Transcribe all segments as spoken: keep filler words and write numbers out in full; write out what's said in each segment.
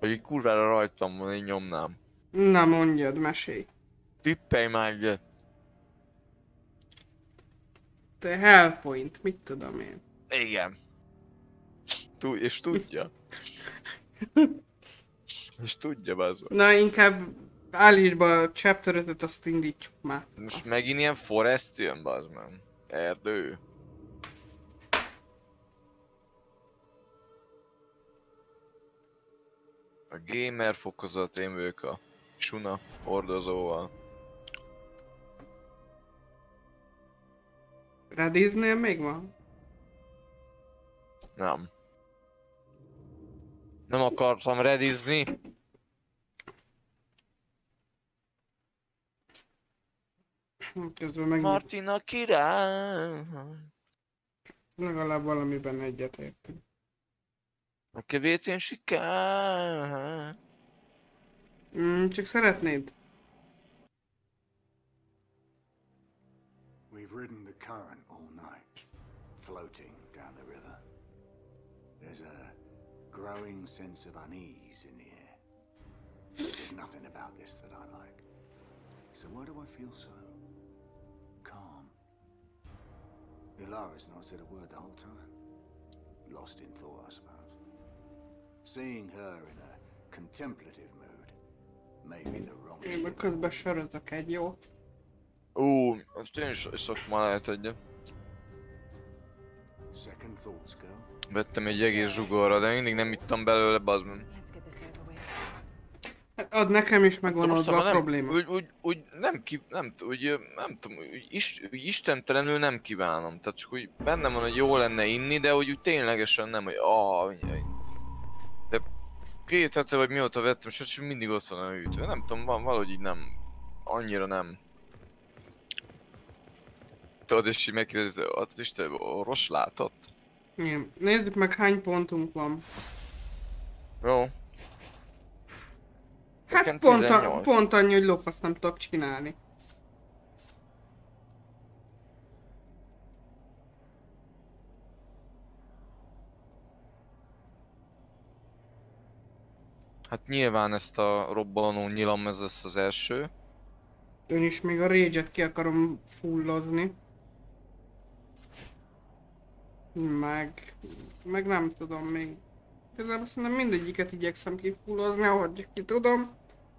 Hogy így kurvára rajtam van, én nyomnám. Na mondjad, mesélj. Tippelj már egyet. Te Hellpoint, mit tudom én. Igen. Tú és tudja. És tudja, bazd. Na inkább állítsd be a chapter ötöt, azt indítsuk már. Most megint ilyen forest jön, bazd meg. Erdő. A gamer fokozat, én vagyok a Suna hordozóval. Rediznél még van? Nem. Nem akartam redizni. Közben meg Martina király. legalább valamiben egyetértünk. A kevétén sikár. Mm, csak szeretnéd? We've ridden the current all night, floating down the river. There's a growing sense of unease in the air. There's nothing about this that I like. So why do I feel so calm? Ilara's not said a word the whole time. Lost in thought, I suppose. Seeing her in a contemplative mood may be the wrong Én meg thing. közben sörözök egy jót. Ú, azt én is szoktam lehet egyet. Second thoughts, girl. Vettem egy egész zsugorra, de mindig nem ittam belőle, bazd meg. Let's get this over with. Hát ad nekem is megvan Most oldva a nem, probléma. úgy, úgy, úgy nem ki, nem, úgy, nem tudom, úgy, is, úgy istentelenül nem kívánom. Tehát csak úgy bennem van, hogy jó lenne inni, de úgy, úgy ténylegesen nem, hogy ah, mindjárt. De két hete vagy mióta vettem, és mindig ott van a hűtő. Nem tudom, van valahogy így nem, annyira nem. Tudod, és így megkérdezi, hát is te orvos látott? Igen. Nézzük meg hány pontunk van. Jó. Hát Nekem pont, a, tizennyolc. pont annyi, hogy lófaszt nem tudok csinálni. Hát nyilván ezt a robbanó nyilam, ez lesz az első. Én is még a rage-et ki akarom fullozni. Meg... Meg nem tudom még. Igazából szerintem mindegyiket igyekszem kifullozni, ahogy ki tudom.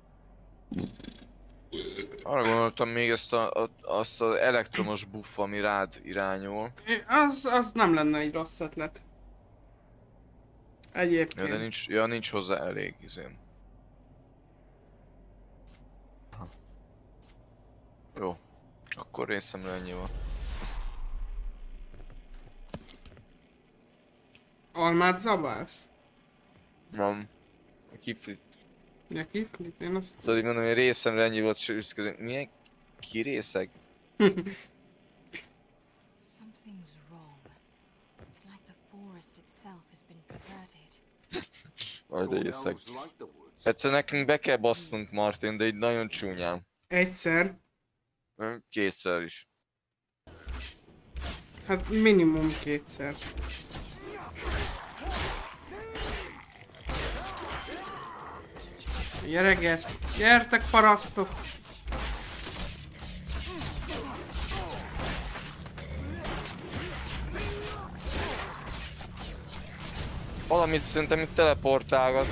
Arra gondoltam még ezt a, a, azt az elektromos buff, ami rád irányul. Az, az nem lenne egy rossz ötlet. Ja, Egyébként. de nincs, ja, nincs hozzá elég izén. Aha. Jó. Akkor részemre ennyi van. Almát zabálsz? Nem. Kiflit. Ja, kiflit? Én azt... Tudod, így mondom, hogy részemre ennyi volt, és közben milyen kirészeg? Something's wrong. It's like the forest itself has been perverted. Majd egy részeg. Elves like the woods. Egyszer nekünk be kell bassznunk, Martin, de így nagyon csúnyán. Egyszer. Nem, kétszer is. Hát minimum kétszer. Gyereget, gyertek parasztok! Valamit szerintem itt teleportálgat,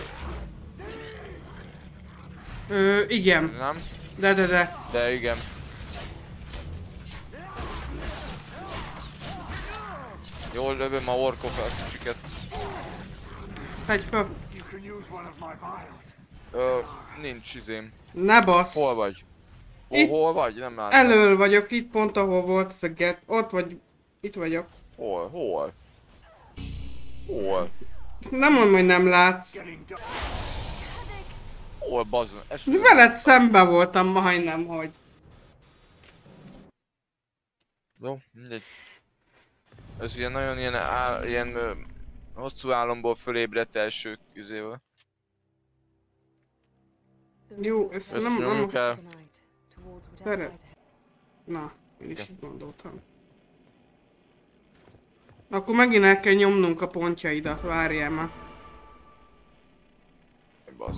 Ö, igen. nem? De, de, de. De igen. Jól lövöm a orkokat, kicsiket. Szedj fel. You can use one of my vials. Ö, nincs izém. Ne bassz! Hol vagy? Hol, Itt. hol vagy? Nem látom. Elől vagyok, itt pont ahol volt ez a get. Ott vagy. Itt vagyok. Hol? Hol? Hol? Nem mondom, hogy nem látsz. Getting dark. Hol, bazd meg? Ez Veled szembe voltam majdnem, hogy. Jó, mindegy. Ez ilyen nagyon ilyen, áll, ilyen ö, hosszú álomból fölébredt első üzével. Jó, ezt Ezt nem, nem... nyomjuk el. The night, towards whatever Better. lies ahead. Na, én is így gondoltam. Akkor megint el kell nyomnunk a pontjaidat, várjál már. Bazd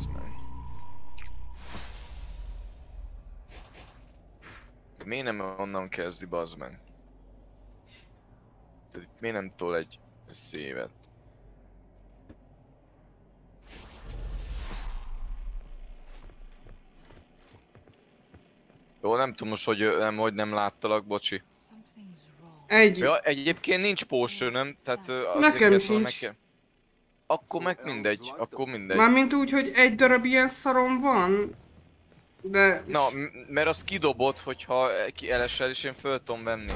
Miért nem onnan kezdi, bazd meg? Tehát itt miért nem tol egy szévet? Jó, nem tudom most, hogy, nem, hogy nem láttalak, bocsi. Something's wrong. Egy. Ja, egyébként nincs potionöm, tehát ö, azért Nekem kellett volna sincs. meg kell- Akkor meg mindegy, akkor mindegy. Mármint úgy, hogy egy darab ilyen szarom van. De... Na, m- mert az kidobott, hogyha ki elesel, és én föl tudom venni.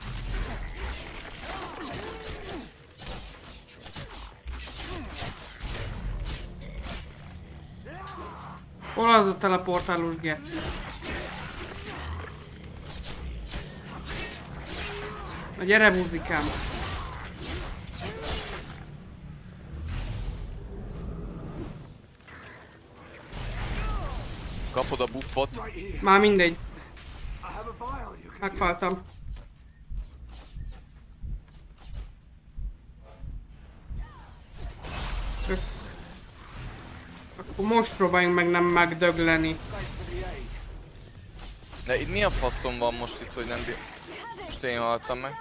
Hol az a teleportálós geci? Na gyere, buzikám! Kapod a buffot. Már mindegy, I have a vial you can meghaltam. Kösz. Akkor most próbáljunk meg nem megdögleni. De itt mi a faszom van most itt, hogy nem bír... Most én haltam meg.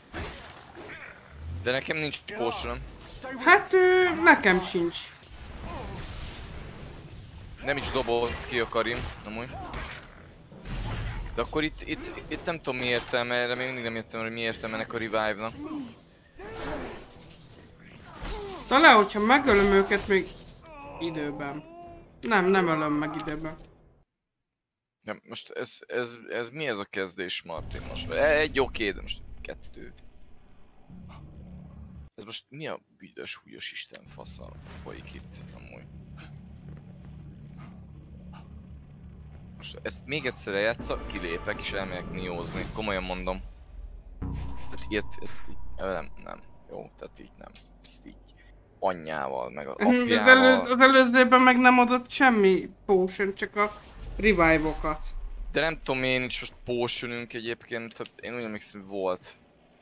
De nekem nincs potionom. Hát ő, nekem sincs. Nem is dobott ki a Karim, amúgy. De akkor itt, itt, itt nem tudom mi értelme, erre még mindig nem értem, hogy mi értelme ennek a revive-nak. Talán, hogyha megölöm őket még időben. Nem, nem ölöm meg időben. Ja, most ez, ez, ez mi ez a kezdés, Martin most? Egy oké, de most kettő. Ez most mi a büdös, húlyos isten faszal folyik itt, amúgy? Most ezt még egyszer eljátszak, kilépek és elmegyek niózni, komolyan mondom. Tehát ilyet, ezt így, nem, nem, jó, tehát így nem, ezt így anyjával, meg az Az, előz, apjával. az előzőben meg nem adott semmi potion, csak a revive-okat. De nem tudom, én nincs most potionünk egyébként, tehát én úgy emlékszem, hogy volt.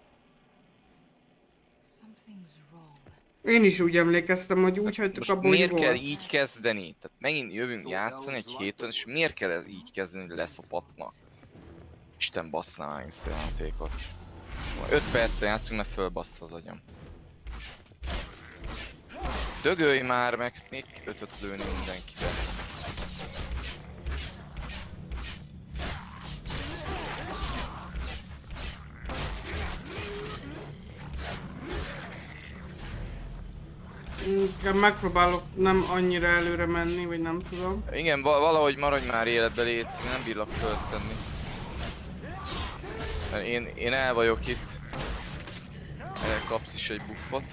Something's wrong. Én is úgy emlékeztem, hogy úgy hagytuk Most abba, hogy miért kell volt. így kezdeni? Tehát megint jövünk játszani egy héten, és miért kell ez így kezdeni, hogy leszopatna? Isten basszná meg ezt a játékot. öt perccel játszunk, mert fölbaszta az agyam. Dögölj már meg, még ötöt lőni mindenkibe. Inkább megpróbálok nem annyira előre menni, vagy nem tudom. Igen, val valahogy maradj már életbe, létsz, nem bírlak felszedni. Mert Én, én el vagyok itt. Erre kapsz is egy buffot.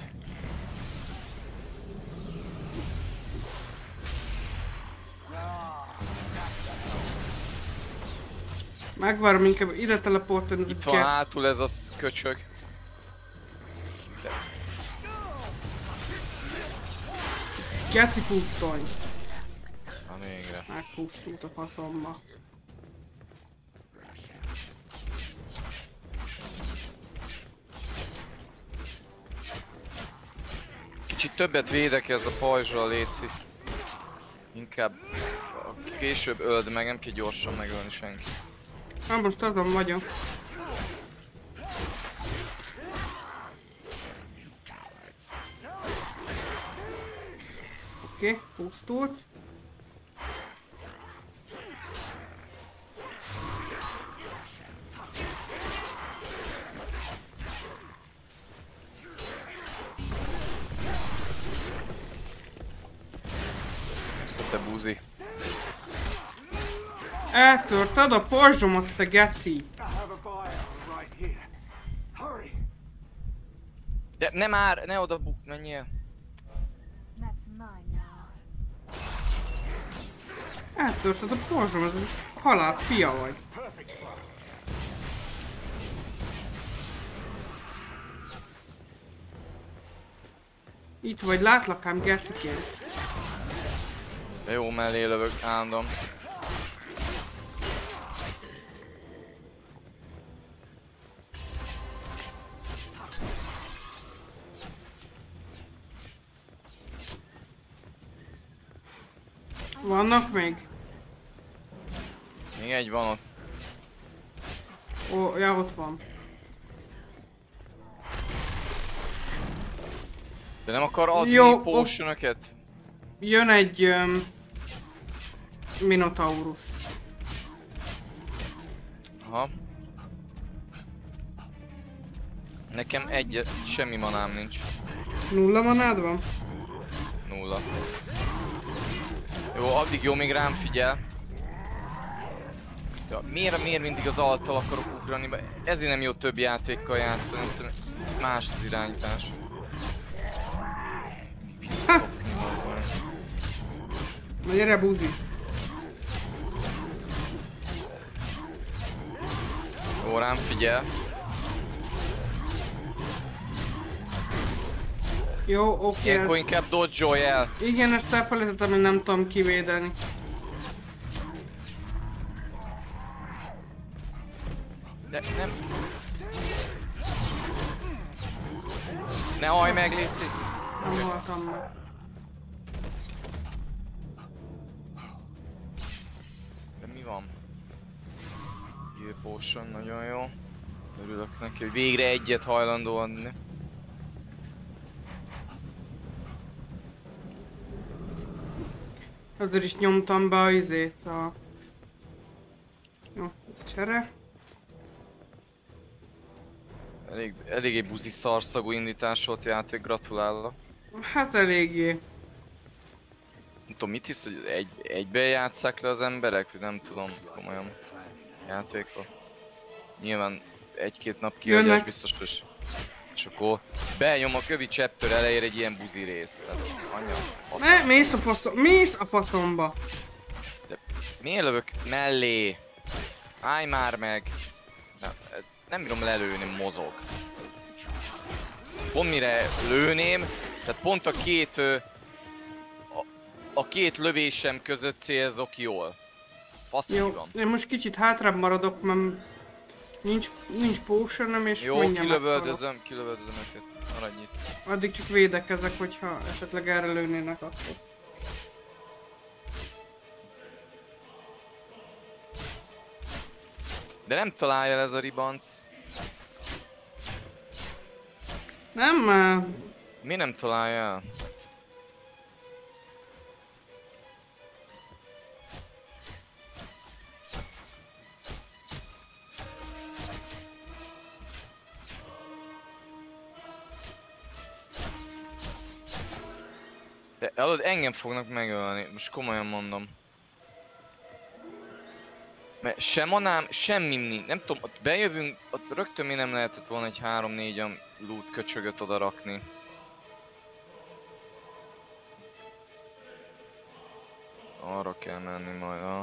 Megvárom inkább ide teleportálni, ez Itt a van cat. hátul ez a sz- köcsög. Geci puttony. Na végre. Megpusztult a faszomba. Kicsit többet védekezz a pajzsral, léci. Inkább később öld meg, nem kell gyorsan megölni senki. Hát most azon vagyok. Oké, okay, pusztult. Szóval te búzi. Eltörted a pajzsomat, te geci. I have a vial right here. Hurry! De ne már, ne oda buk, menjél. That's mine now. Eltörted a pajzsomat, ez halál fia vagy. Itt vagy, látlak ám geciként. De jó mellé lövök, állandóan. Vannak még? Még egy van ott. Ó, ja, ott van. De nem akar adni Jó, potionöket? Jön egy... Um, Minotaurus. Aha. Nekem egy, semmi manám nincs. Nulla manád van? Nulla. Jó, addig jó, még rám figyel. Ja, miért, miért mindig az alttal akarok ugrani? Ezért nem jó több játékkal játszani, egyszerűen más az irányítás. Visszaszokni az meg. Na gyere, buzi. Jó, rám figyel. Jó, oké. Ilyenkor ezt... inkább dodge-olj el. Igen, ezt elfelejtettem, hogy nem tudom kivédeni. De nem... Ne hajj meg, Léci! Nem voltam meg. De mi van? Heal potion, nagyon jó. Örülök neki, hogy végre egyet hajlandó adni. Azért is nyomtam be a izét a... Jó, ez csere. Elég, eléggé buzi szarszagú indítás volt játék, gratulálok. Hát eléggé. Nem tudom, mit hisz, hogy egy, egyben játsszák le az emberek? Nem tudom, komolyan játékot. Nyilván egy-két nap kihagyás Jönnek. biztos, hogy... És akkor benyom a kövi chapter elejére egy ilyen buzi részt. Tehát anya, Ne, faszom. mész a faszom, mész a faszomba. De miért lövök mellé? Állj már meg! Nem, nem bírom lelőni, mozog. Pont mire lőném, tehát pont a két... ö, A, a két lövésem között célzok jól. Faszi Jó, van. én most kicsit hátrább maradok, mert nincs, nincs potionom és Jó, mindjárt meghalok. kilövöldözöm, kilövöldözöm őket. Maradj itt. Addig csak védekezek, hogyha esetleg erre lőnének akkor. De nem találja el ez a ribanc. Nem, már... Mi nem találja el? De hallod, engem fognak megölni, most komolyan mondom. Mert sem manám, semmi nincs, nem tudom, ott bejövünk, ott rögtön mi nem lehetett volna egy három-négy loot köcsögöt oda rakni. Arra kell menni majd, ha.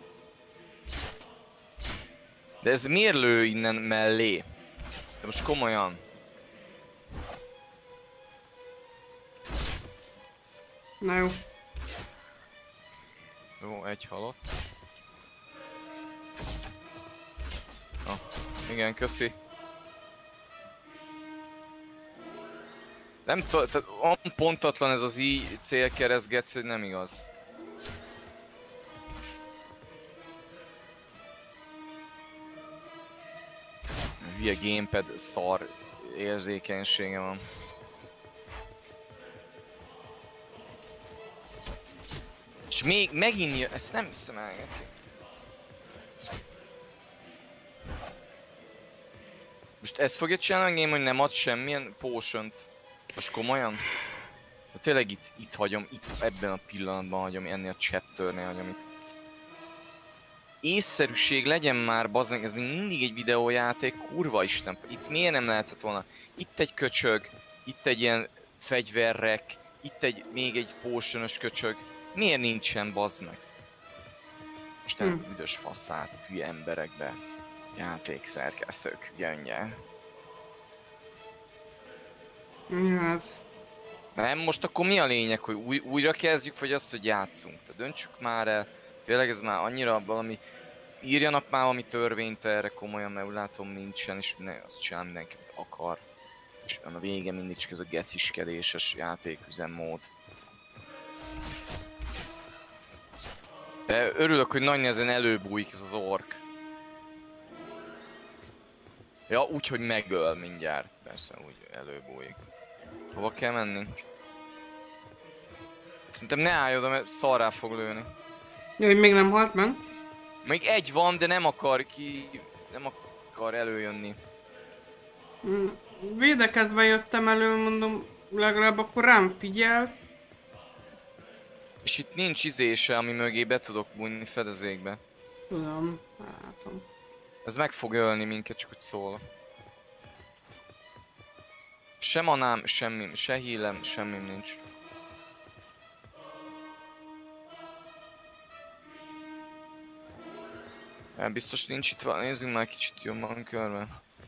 De ez miért lő innen mellé? De most komolyan. Na jó. Jó, egy halott. Ah, igen, köszi. Nem tudom, tehát olyan pontatlan ez az i célkeresztgetsz, hogy nem igaz. Hülye gamepad szar érzékenysége van. És még megint jön, ezt nem hiszem el, Geci. Most ezt fogja csinálni a game, hogy nem ad semmilyen potion-t. Most komolyan? De tényleg itt, itt hagyom, itt ebben a pillanatban hagyom, ennél a chapternél hagyom itt. Észszerűség legyen már, bazdmeg, ez még mindig egy videójáték, kurva isten. Itt miért nem lehetett volna? Itt egy köcsög, itt egy ilyen fegyverrek, itt egy, még egy potion-ös köcsög. Miért nincsen, bazd meg? Most nem Hm. üdös faszát, hülye emberekbe. Játékszerkesztők, gyöngye. Hát... Nem, most akkor mi a lényeg, hogy új, újra kezdjük, vagy az, hogy játszunk? Tehát döntsük már el, tényleg ez már annyira valami... Írjanak már valami törvényt erre komolyan, mert úgy látom nincsen, és ne, azt csinál mindenki, amit akar. És a vége mindig csak ez a geciskedéses játéküzemmód. De örülök, hogy nagy nehezen előbújik ez az ork. Ja, úgy, hogy megöl mindjárt. Persze, úgy előbújik. Hova kell menni? Szerintem ne állj oda, mert szarrá fog lőni. Jó, hogy még nem halt meg. Még egy van, de nem akar ki... nem akar előjönni. Mm, Védekezve jöttem elő, mondom, legalább akkor rám figyel. És itt nincs izése, ami mögé be tudok bújni fedezékbe. Tudom, látom. Ez meg fog ölni minket, csak úgy szól. Se manám, semmi, se hílem, semmi nincs. Ja, biztos nincs itt valami, nézzünk már kicsit jobban körbe.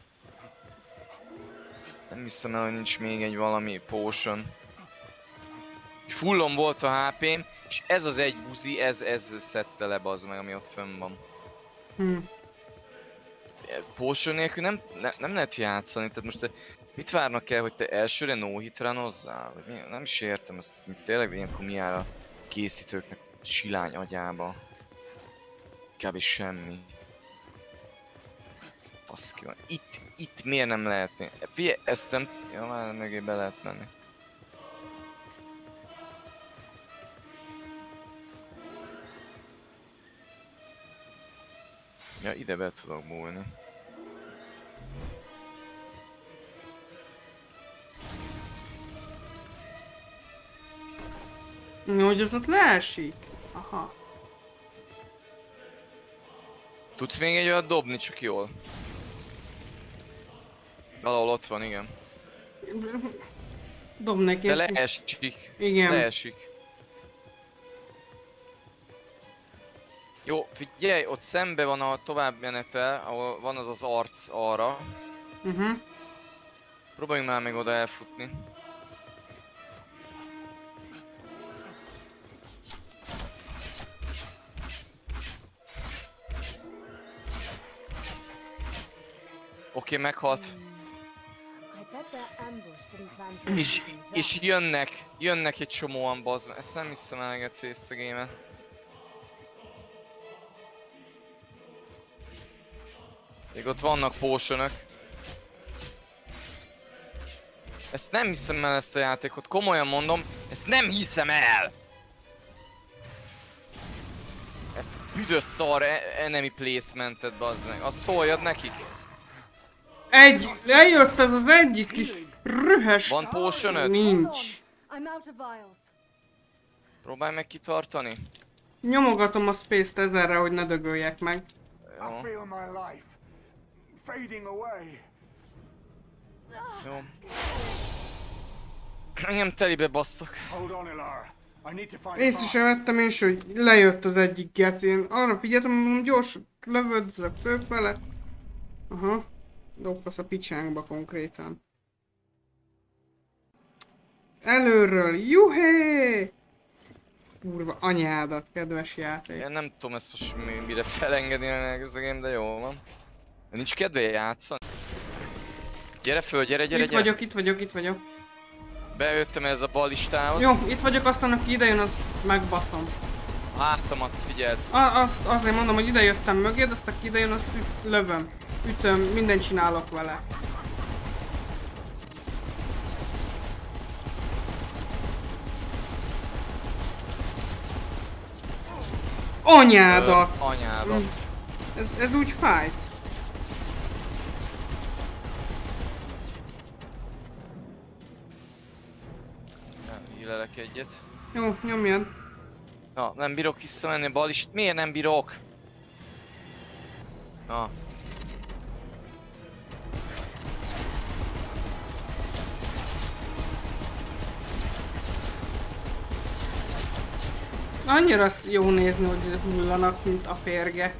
Nem hiszem el, hogy nincs még egy valami potion. Fullon volt a há pém, és ez az egy buzi, ez, ez szedte le bazd meg, ami ott fönn van. Hm. Potion nélkül nem, ne, nem lehet játszani, tehát most te mit várnak el, hogy te elsőre no-hit runozzál? Vagy mi? Nem is értem ezt, tényleg ilyenkor mi áll a készítőknek silány agyába. Kb. Semmi. Faszki van. Itt, itt miért nem lehetné? Figyelj, ezt nem... Ja, már mögé be lehet menni. Ja, ide be tudok bújni. Jó, hogy az ott leesik. Aha. Tudsz még egy olyat dobni, csak jól? Valahol ott van, igen. Dob neki De ezt. leesik. Igen. Leesik. Jó, figyelj, ott szembe van a továbbmenete, ahol van az az arc arra. Uh-huh. Próbáljunk már meg oda elfutni. Oké, okay, meghalt. I bet their ambush didn't plan to És, és jönnek, jönnek egy csomóan bazd. Ezt nem hiszem el egyszer ezt a gémet. Még ott vannak potionok. Ezt nem hiszem el, ezt a játékot, komolyan mondom, ezt nem hiszem el! Ezt a büdös szar enemy placementet bazd meg, azt toljad nekik? Egy, lejött ez az egyik kis rühes. Van potionöd? Nincs. I'm out of vials. Próbálj meg kitartani. Nyomogatom a space-t ezerre, hogy ne dögöljek meg. Jó, I feel my life fading away. jó. Engem telibe basztak. Hold on, Ilara. I need to find a Észre sem path. vettem én is, hogy lejött az egyik geci. Én arra figyeltem, hogy gyors lövödzök fölfele. Aha. Dobfasz a picsánkba konkrétan. Előről, juhé! Kurva anyádat, kedves játék. Én nem tudom ezt most mi- mire felengedni ez a game, de jó van. Nincs kedve játszani? Gyere föl, gyere, gyere, Itt gyere! vagyok, itt vagyok, itt vagyok. Bejöttem ez a balistához. Jó, itt vagyok, aztán aki idejön, az megbaszom. Hátamat figyeld. A, azt, azért mondom, hogy ide jöttem mögéd, azt aki idejön, azt üt, lövöm. Ütöm, mindent csinálok vele. Anyádat! Ö, anyádat. Ez, ez úgy fájt. Hílelek egyet. Jó, nyomjad. Na, nem bírok visszamenni a balist. Miért nem bírok? Na. Annyira jó nézni, hogy hullanak, mint a férge.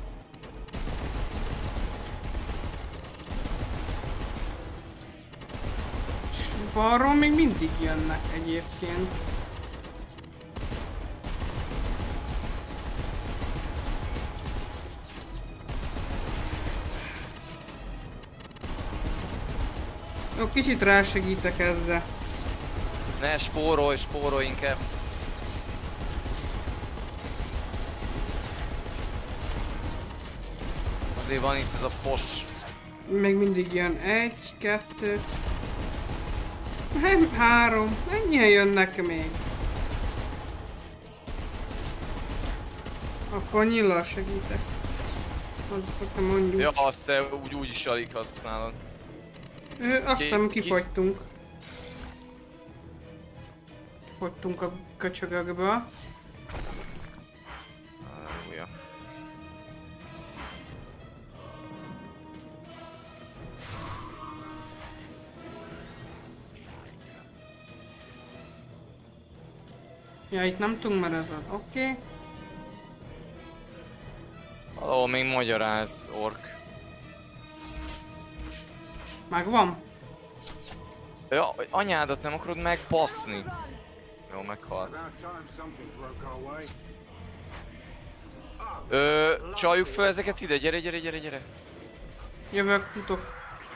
És balról még mindig jönnek egyébként. Jó, kicsit rásegítek ezzel. Ne spórolj, spórolj inkább. Azért van itt ez a fos Még mindig jön egy, kettő... Nem, három. Ennyien jönnek még. Akkor nyillal segítek. Azt te mondjuk. Ja, azt te úgy, úgy is alig használod. Ö, azt hiszem Ki- kifogytunk. Fogytunk a köcsögökből. Halleluja. Ja, itt nem tudunk, mert ez az. Oké. Okay. Valahol még magyaráz, ork. Megvan? Ja, hogy anyádat nem akarod megbaszni. Jó, meghalt. About time something broke our way. Ö, csaljuk fel ezeket ide, gyere, gyere, gyere, gyere. Jövök, futok.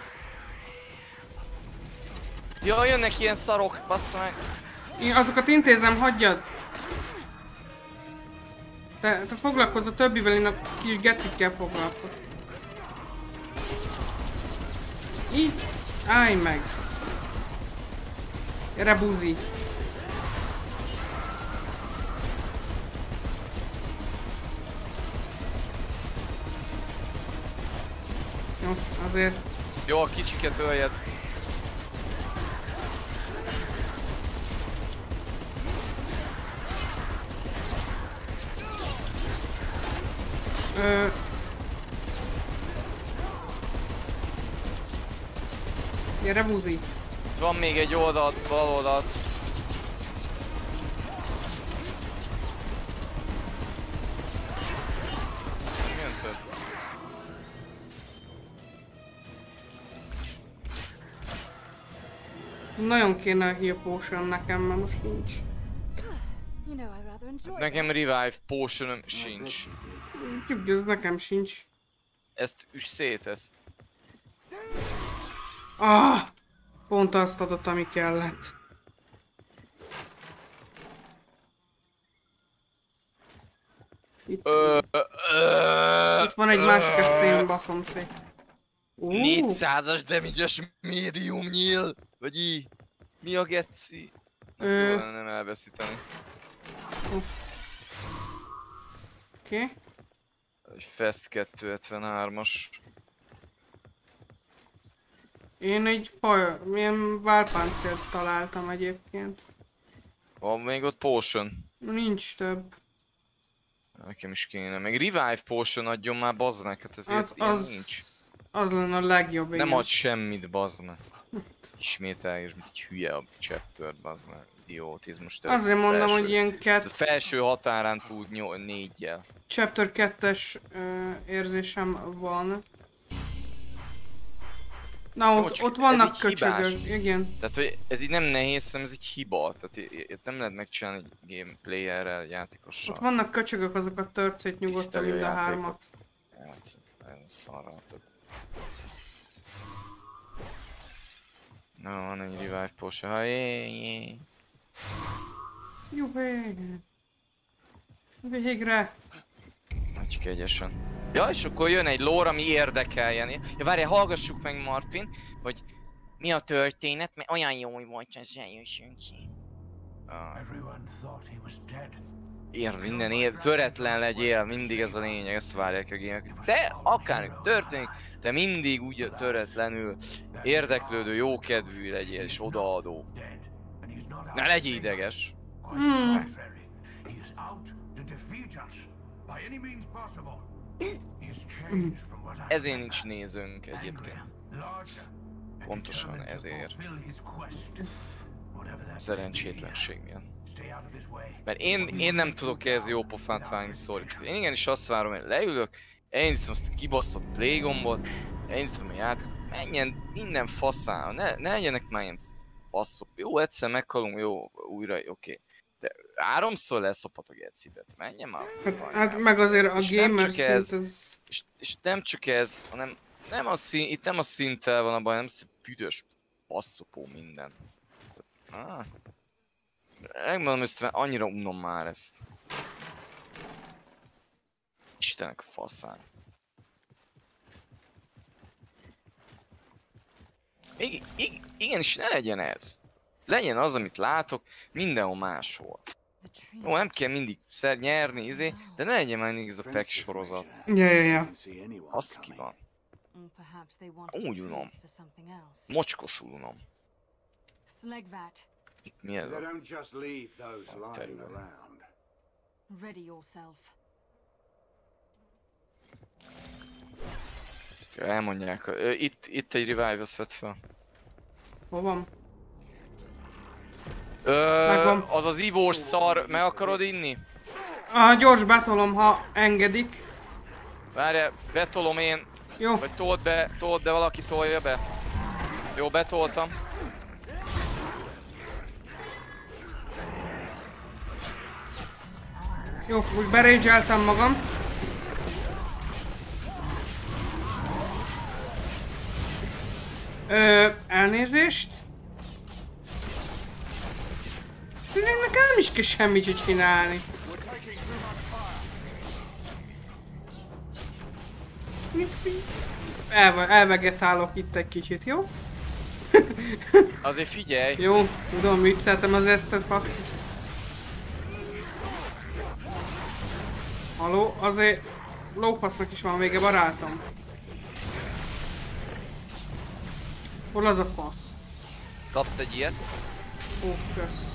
Ja, jönnek ilyen szarok, bassza meg. Én azokat intézem, hagyjad! Te, te foglalkozz a többivel, én a kis gecikkel foglalkozom. Így? Állj meg! Gyere, buzi! Jó, azért... Jó, a kicsiket öljed. Ö... Gyere, buzi! Itt van még egy oldalt, bal oldalt. Jön több. Nagyon kéne a heal potion nekem, mert most nincs. You know, I rather enjoy Nekem revive potionom sincs. Úgyhogy ez nekem sincs. Ezt üss szét, ezt. Ah! Pont azt adott, ami kellett. Itt, Ö, ö, itt van egy másik, ezt én baszom szét. Ú, négyszázas damage-es medium nyíl, vagy így. Mi a geci? Ezt Ö. jó lenne nem elveszíteni. Oké. Okay. Egy Fest kettőszázhetvenhármas. Én egy paj, milyen válpáncélt találtam egyébként. Van még ott potion. Nincs több. Nekem is kéne. Meg revive potion adjon már, bazd meg, hát ezért Hát ilyen az, nincs. az lenne a legjobb, igen. Nem ad semmit, bazd meg. Ismételjes, mint egy hülye a chapter, bazd meg. Idiotizmus. te Azért mondom, felső- hogy ilyen Ez a kett, felső határán túl nyol- négyjel. chapter kettes uh, érzésem van. Na, Jó, ott, csak ott ez vannak így köcsögök, hibás. igen. Tehát, hogy ez így nem nehéz, hanem ez egy hiba. Tehát i- i- nem lehet megcsinálni egy gameplayerrel, játékossal. Ott vannak köcsögök, azokat tört szét nyugodtan Tiszteli a mind a játékot. hármat. Játsz, ez szarra. Tehát... Na, van egy revive potion. Ha, jé, jé. Juhé! Végre! Nagy kegyesen. Ja, és akkor jön egy lore, ami érdekeljen. Ja, várjál, hallgassuk meg Martin, hogy mi a történet, mert olyan jó volt az eljössünk ki. Ah, Everyone thought he was dead. ér, minden ér, töretlen legyél, mindig ez a lényeg, ezt várják a gémek. Te, akármi történik, te mindig úgy töretlenül érdeklődő, jókedvű legyél és odaadó. Dead. And he's not out Ne to legyél save us. ideges. Quite the contrary. He is out to defeat us by any means possible. He is changed from what I Ezért nincs nézőnk egyébként. larger. and Pontosan determined to ezért. fulfill his quest. Whatever that Szerencsétlenség miatt. stay out of his way. Mert én, én nem tudok ehhez jó pofát vágni, sorry. Én igenis azt várom, hogy leülök, elindítom azt a kibaszott playgombot, elindítom a játékot, menjen minden faszán, ne, ne legyenek már ilyen faszok. Jó, egyszer meghalunk, jó, újra, oké. Okay. De háromszor leszopat a gecibet, menjen már. Hát, anyám. hát meg azért a És nem gamer csak ez. szint ez... És, és nem csak ez, hanem nem a szín, itt nem a szinttel van a baj, nem szép büdös passzopó minden. Ah. Megmondom össze, mert annyira unom már ezt. Istenek a faszán. ig ig igenis ne legyen ez. Legyen az, amit látok, mindenhol máshol. Jó, nem kell mindig szer nyerni, izé, de ne legyen már mindig ez a pack sorozat. Ja, ja, ja. Az ki van. Or perhaps they wanted Úgy the unom. trees for something else. Mocskosul unom. Slegvat, Itt mi ez They a... don't just leave those lying terület. around. ready yourself. Elmondják. Ö, Itt, itt egy revive, azt vett fel. Hol van? Ö, Megvan. az az ivós szar, meg akarod inni? Ah, gyors betolom, ha engedik. Várjál, betolom én. Jó. Vagy told be, told be, valaki tolja be. Jó, betoltam. Jó, most berage-eltem magam. Ö, elnézést. Nekem nem is kell semmit csinálni. Elve, elvegetálok itt egy kicsit, jó? Azért figyelj! Jó, tudom, vicceltem az esztet, fasz. Haló, azért lófasznak is van vége, barátom. Hol az a fasz? Kapsz egy ilyet? Ó, kösz.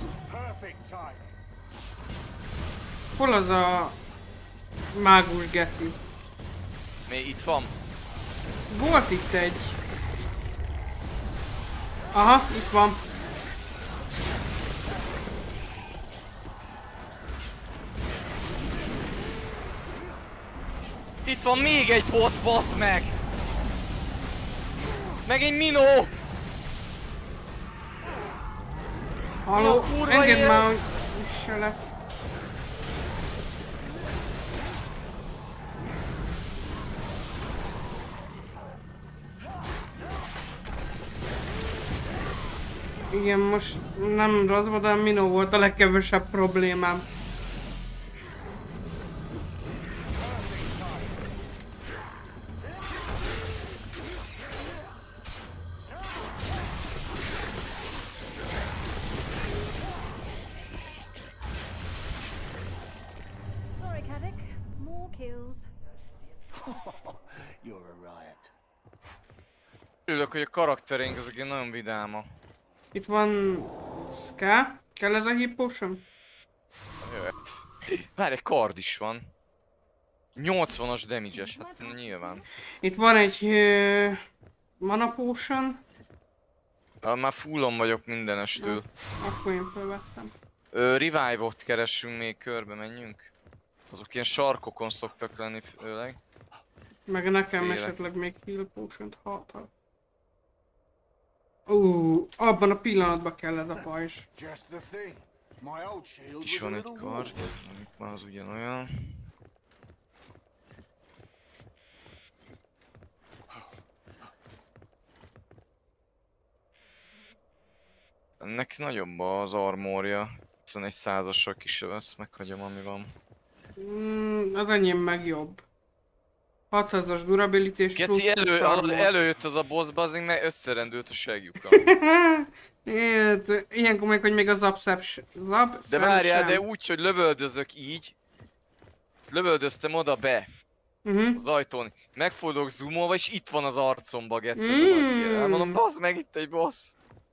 Hol az a mágus geci? Mi itt van? Volt itt egy. Aha, itt van. Itt van még egy boss, bassz meg! Meg egy minó! Halló, Jó, kurva engedd élet. már, hogy üsse le. Igen, most nem rosszban, de a minó volt a legkevesebb problémám. Sorry, Caddick. More kills. You're a riot. Örülök, hogy a karaktereink azok ilyen nagyon vidáma. Itt van... Ska? Kell ez a heal potion? Jöhet. Várj, egy kard is van. nyolcvanas damage-es, hát nyilván. Itt van egy... Uh, mana potion. Ah, már fullon vagyok mindenestől. Akkor én felvettem. Ö, revive-ot keressünk még, körbe menjünk. Azok ilyen sarkokon szoktak lenni főleg. Meg nekem Szélek. esetleg még heal potion-t hatal. Ú, abban a pillanatban kell ez a pajzs. Just the thing. My old shield Itt is was a van egy little kard, wolf. amik már az ugyanolyan. Ennek nagyobb az armorja. huszonegy százassal kisebb, ezt meghagyom, ami van. Mm, az enyém meg jobb. hatszázas durability és Geci, plusz elő, húsz hallod, armor. előjött az a boss bazing, mert összerendült a segjukkal. Ilyet, ilyenkor még, hogy még a zapszep zap De várjál, de úgy, hogy lövöldözök így. Lövöldöztem oda be Uh-huh. az ajtón. Megfordulok zoomolva, és itt van az arcomba, geci, az Mm. a nagy jel. Mondom, bazd meg, itt egy boss.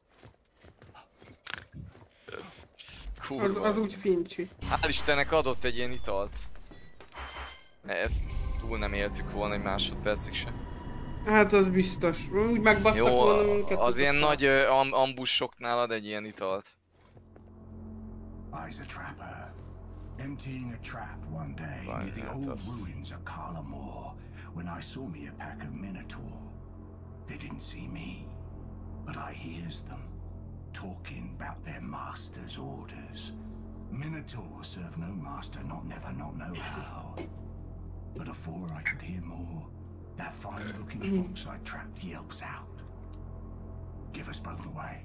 Az, Kurva. az úgy fincsi. Hál' Istennek adott egy ilyen italt. Ezt túl nem éltük volna egy másodpercig se. Hát az biztos. Úgy megbasztak Jó, volna minket. az hogy ilyen a nagy ö, am ambussoknál ad egy ilyen italt. I was a trapper, emptying a trap one day near the Right, old that's- ruins of Kala Moor when I saw me a pack of Minotaur. They didn't see me, but I hears them, talking about their master's orders. Minotaur serve no master, not never, not know how. But afore I could hear more, that fine-looking fox I trapped yelps out. Give us both away.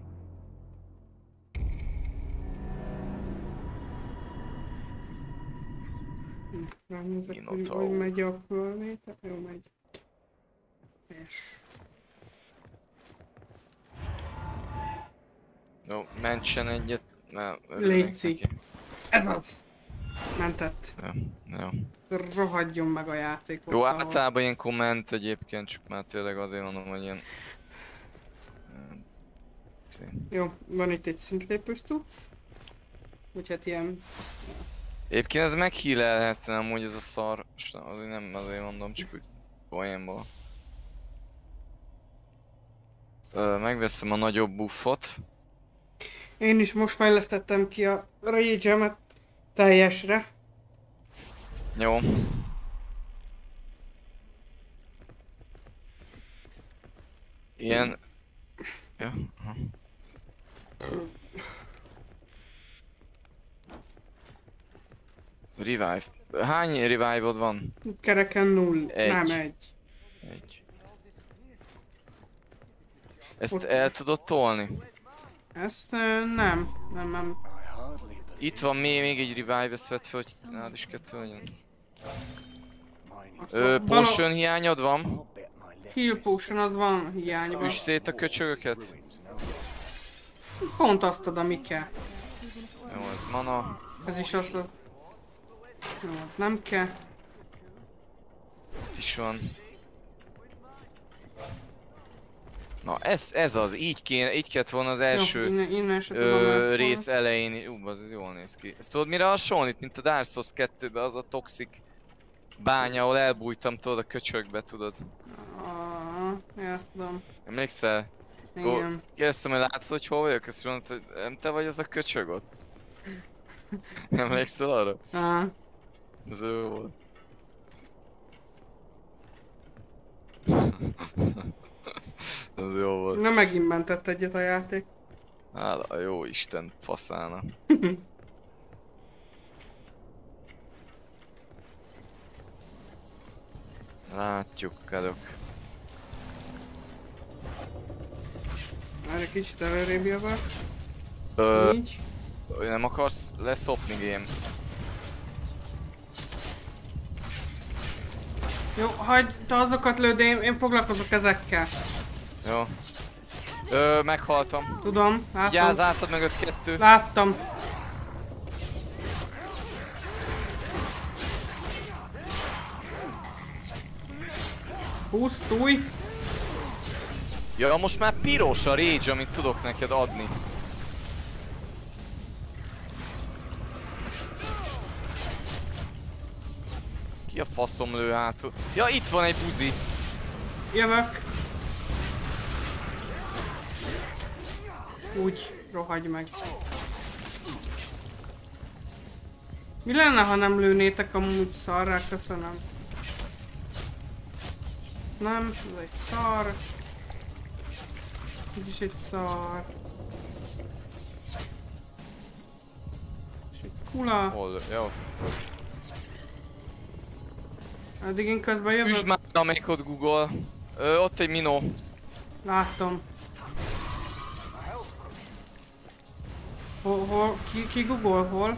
Ránézek, hogy, Minotaur. hogy megy a fölvétel. Jó, megy. És. Jó, mentsen egyet. Ne, Léci. Ez az! Mentett. Jó, jó. Rohadjon meg a játék. Jó, ott, ahol- általában ilyen komment egyébként, csak már tényleg azért mondom, hogy ilyen... Jó, van itt egy szintlépős cucc. Vagy hát ilyen... Egyébként ez meghílelhetne amúgy ez a szar, most nem, azért nem azért mondom, csak úgy poénból. Ö, megveszem a nagyobb buffot. Én is most fejlesztettem ki a rage-emet teljesre. Jó. Ilyen... Ja, aha. Revive. Hány revive-od van? Kereken null, Egy. nem egy. Egy. Ezt Ott- el tudod tolni? Ezt ö, nem, nem, nem. I hardly believe Itt van még, még egy revive, ezt vedd fel, hogy nálad is kettő legyen. mine is. Ö, Vala- potion hiányod van? I'll bet my left Heal potion az van hiányban. Üsd szét a köcsögöket. ruins no Pont azt ad, ami kell. Jó, ez mana. Ez is az a... Jó, az nem kell. Itt is van. Na ez, ez az, így kéne, így kellett volna az Jó, első innen, innen se tudom ö, eltolni. rész elején. Ú, az ez jól néz ki. Ezt tudod mire hasonlít, mint a Dark Souls kettőben az a toxic bánya, ahol elbújtam tudod a köcsögbe, tudod? Ah, ja, tudom. Emlékszel? Go- Igen. Kérdeztem, hogy látod, hogy hol vagyok? Azt mondta, hogy nem te vagy az a köcsög ott? Emlékszel arra? Ah, Az ő volt. Az jó volt. na megint mentett egyet a játék. Hála, jó Isten faszána. Látjuk, kadok. Már egy kicsit előrébb jövök. Ö, Így. nem akarsz leszopni, game? Jó, hagyd, te azokat lőd, én, én foglalkozok ezekkel. Jó. Ö, meghaltam. Tudom, Vigyázz, láttam. átad mögött kettő. Láttam. Húsz, túj. Ja, most már piros a rage, amit tudok neked adni. Ki a faszom lő hátul? Ja, itt van egy buzi. Jövök. Úgy, rohagy meg. Mi lenne, ha nem lőnétek amúgy szarrá? Köszönöm. Nem, ez egy szar. Ez is egy szar. És egy kula. Hol? Jó. Addig én közben Üsd jövök. már, amelyik ott Google. Ö, ott egy minó. Látom. Hol, hol, ki, ki Google, hol?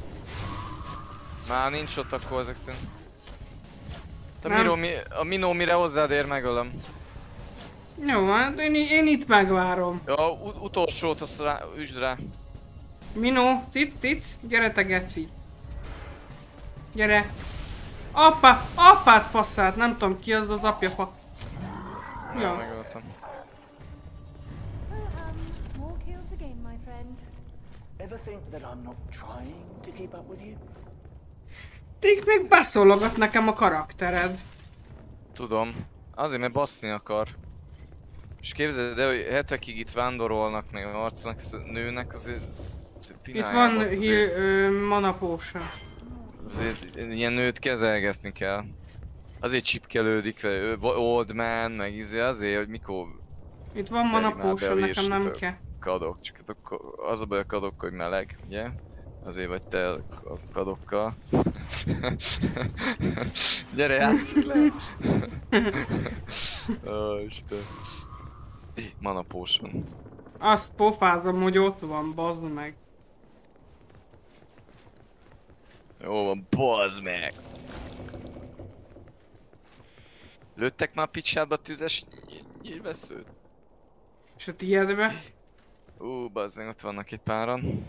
Már nincs ott akkor ezek szerint. A, Nem. minó, mi, a minó mire hozzád ér, megölöm. Jó, hát én, én itt megvárom. Ja, ut utolsót azt rá, üsd rá. Minó, cic, cic, gyere te geci. Gyere. Apa, apát passzát, nem tudom ki az, az apja fa. Ja. Megöltem. Well, um, more kills again, my friend. Ever think that I'm not trying to keep up with you? Még még beszólogat nekem a karaktered. Tudom. Azért, mert baszni akar. És képzeld el, hogy hetekig itt vándorolnak, meg harcolnak, nőnek, azért... azért Itt van pinájában heal, azért, ö, mana potion. azért ilyen nőt kezelgetni kell. Azért csipkelődik vele, ő old man, meg izé, azért, hogy mikor Itt van mana Tegyük már be a potion, nekem nem virslit, kell. kadok, csak hát akkor az a baj a kadok, hogy meleg, ugye? Azért vagy te a kadokkal. Gyere, játsszuk le! Ó, Isten. Mana potion. Azt pofázom, hogy ott van, bazd meg. Jó van, bazd meg! Lőttek már picsádba tüzes ny- nyilvesszőt? És a tiédbe? Ú, bazdmeg, ott vannak egy páran.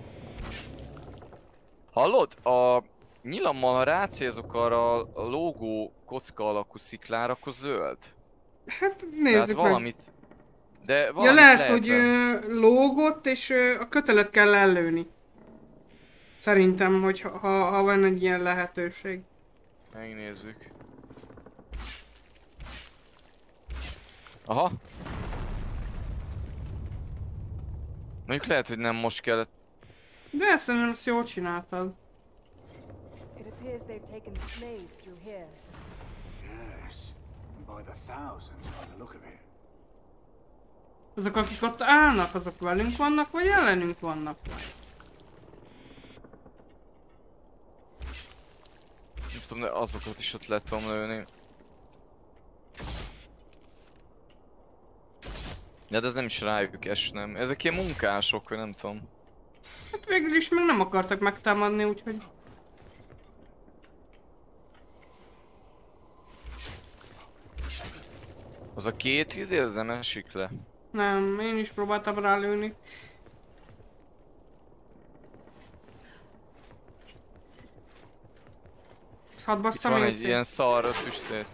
Hallod? A nyilammal, ha rácélzok arra a lógó kocka alakú sziklára, akkor zöld. Hát Tehát nézzük meg. valamit... De Ja, valamit lehet, lehet hogy vele. ö, lógott, és ö, a kötelet kell ellőni. Szerintem, hogy ha, ha van egy ilyen lehetőség. Megnézzük. Aha. Mondjuk lehet, hogy nem most kellett. De ezt szerintem ezt jól csináltad. It appears they've taken the slaves through here. Yes, by the thousands by the look of it. Azok, akik ott állnak, azok velünk vannak, vagy ellenünk vannak? Nem tudom, de azokat is ott lehet tudom lőni. De ez nem is rájuk esnem. Ezek ilyen munkások, vagy nem tudom. Hát végül is meg nem akartak megtámadni, úgyhogy... Az a két izé, az nem esik le. Nem, én is próbáltam rálőni. Ezt hadd Itt basszam van én egy szét. ilyen szar, az üss szét.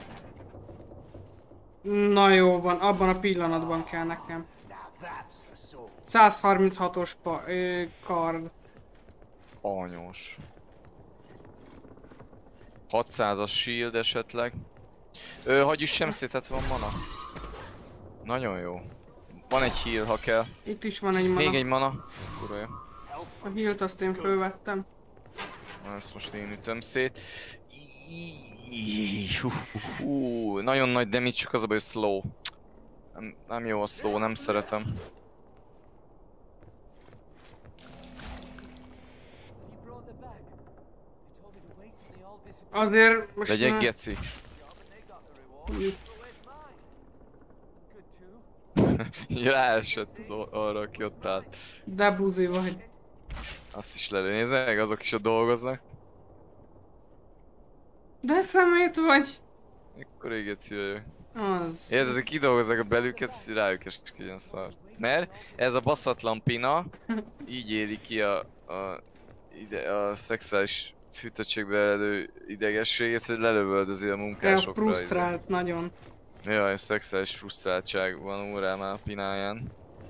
Na jó van, abban a pillanatban kell nekem. Now that's the sword. száz harminchatos pa- ö, kard. Anyós. hatszázas shield esetleg. Ö, hagyj üssem szét, hát van mana. Nagyon jó. Van egy heal, ha kell. Itt is van egy mana. Még egy mana. Kurva jó. A healt azt én fölvettem. Na, ezt most én ütöm szét. Íííí, hú, hú, hú. Nagyon nagy damage, csak az a baj, hogy slow. Nem, nem jó a slow, nem szeretem. You brought them back. They told me to wait till they all disappeared. Azért most... Legyek ne- geci. They got the reward. So where's mine? I'm good too. Ráesett az or- arra, aki ott állt. De buzi vagy. Azt is lelőnézek, azok is ott dolgoznak. De szemét vagy. Akkor így geci vagyok. Az. Érted, ezek kidolgozzák a belüket, hogy rájuk eskedjen szar. Mert ez a baszatlan pina így éli ki a, a, ide, a szexuális fűtöttségbe eredő idegességét, hogy lelövöldözi a El munkásokra. frusztrált nagyon. Jaj, szexuális frusztráltság van órám pináján.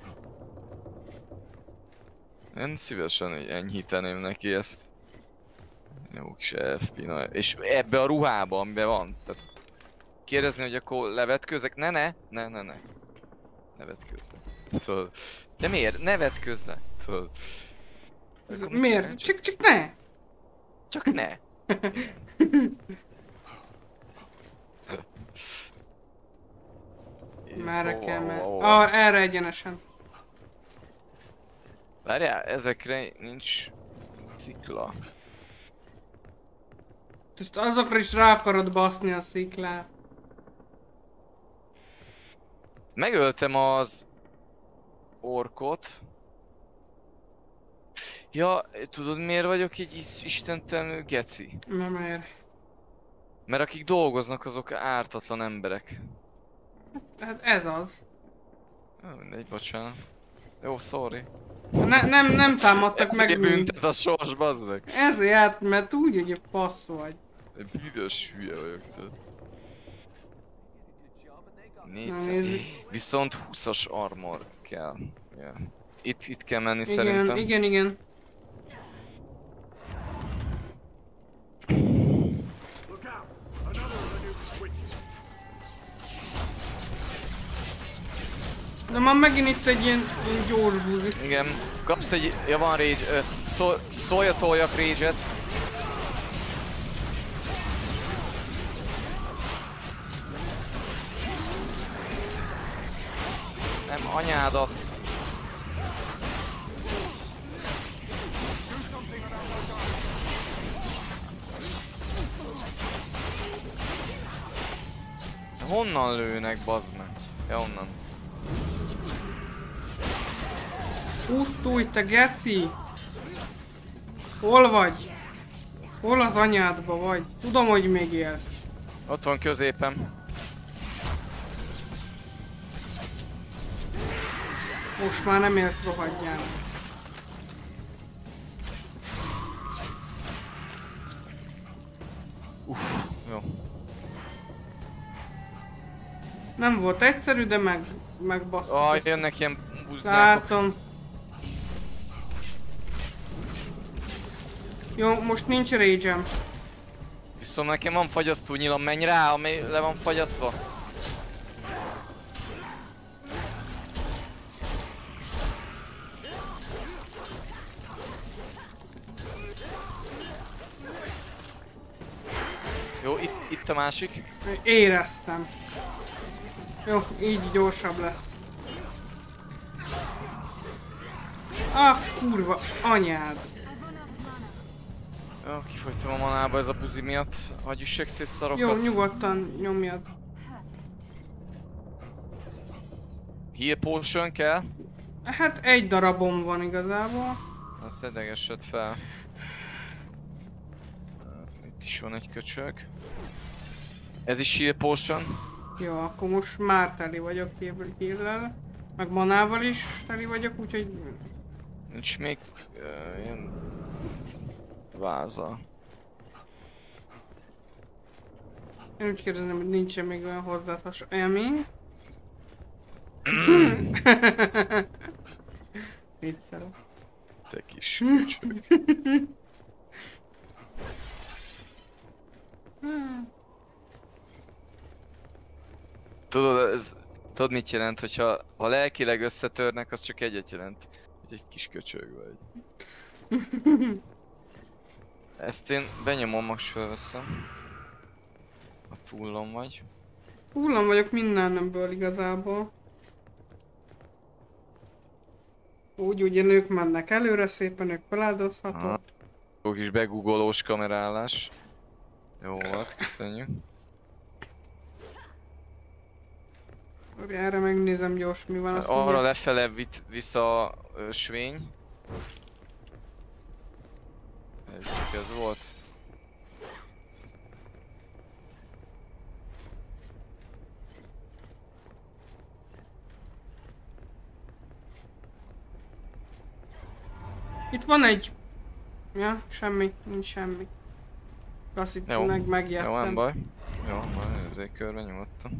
Én szívesen így enyhíteném neki ezt. Jó kis elf pina. És ebbe a ruhába, amiben van. Tehát kérdezni, hogy akkor levetkőzek? Ne, ne, ne, ne, ne. Ne vetkőzle. Tudod. De miért? Ne vetkőzle. Tudod. Akkor mit Miért? csinálj? Csak, csak ne! Csak ne. Merre kell menni? Ó, ó, ó. Ah, erre egyenesen. Várjál, ezekre nincs szikla. Ezt azokra is rá akarod baszni a sziklát. Megöltem az orkot. Ja, tudod miért vagyok egy is- istentelenül geci? Nem ér. Mert akik dolgoznak, azok ártatlan emberek. Hát ez az. Ah, mindegy, bocsánat. Jó, sorry. Ne, nem, nem támadtak meg Ezért minket. büntet a sors, bazd meg. Ezért, mert úgy, hogy passz vagy. Büdös hülye vagyok, tudod. Na, négyszáz. nézzük. Viszont húszas armor kell. Yeah. Itt, itt kell menni Igen, szerintem. igen, igen. Look out! Another of the new witches. De már megint itt egy ilyen, ilyen gyors buzi. Igen, kapsz egy... Ja, van rage. Ö, szól, szóljatoljak rage-et. Nem, anyádat. Honnan lőnek, bazd meg? Ja, onnan. Pusztulj, te geci! Hol vagy? Hol az anyádba vagy? Tudom, hogy még élsz. Ott van középen. Most már nem élsz, rohadjál. Uff, jó. Nem volt egyszerű, de meg, megbasztuk. Ah, jönnek ilyen buznyákok. Látom. Jó, most nincs rage-em. Viszont nekem van fagyasztó nyilam, menj rá, ami le van fagyasztva. Jó, itt, itt a másik. Éreztem. Jó, így gyorsabb lesz. Ah, kurva, anyád. Jó, kifogytam a manába ez a buzi miatt. Hagyj üssek szét szarokat. Jó, nyugodtan nyomjad. Heal potion kell. Hát egy darabom van igazából. A szedegesed fel. Itt is van egy köcsög. Ez is heal potion. Jó, akkor most már teli vagyok heal-lel. Meg manával is teli vagyok, úgyhogy... Nincs még uh, ilyen váza. Én úgy kérdezem, hogy nincsen még olyan hozzáadható élmény. Viccelek. Te kis köcsög. Tudod, ez, tudod mit jelent, hogyha ha lelkileg összetörnek, az csak egyet jelent, hogy egy kis köcsög vagy. Ezt én benyomom, most felveszem. A fullon vagy. Hullom vagyok mindennemből igazából. Úgy, ugye nők mennek előre szépen, ők feláldozhatók. Jó kis begugolós kamerálás. Jó volt, köszönjük. Erre megnézem gyors, mi van. Azt Arra mondja. lefele vitt vissza a ösvény. Ez csak ez volt. Itt van egy... Ja, semmi, nincs semmi. Azt itt Jó. meg megijedtem. Jó, nem baj. Jó, majd ezért körbe nyugodtan.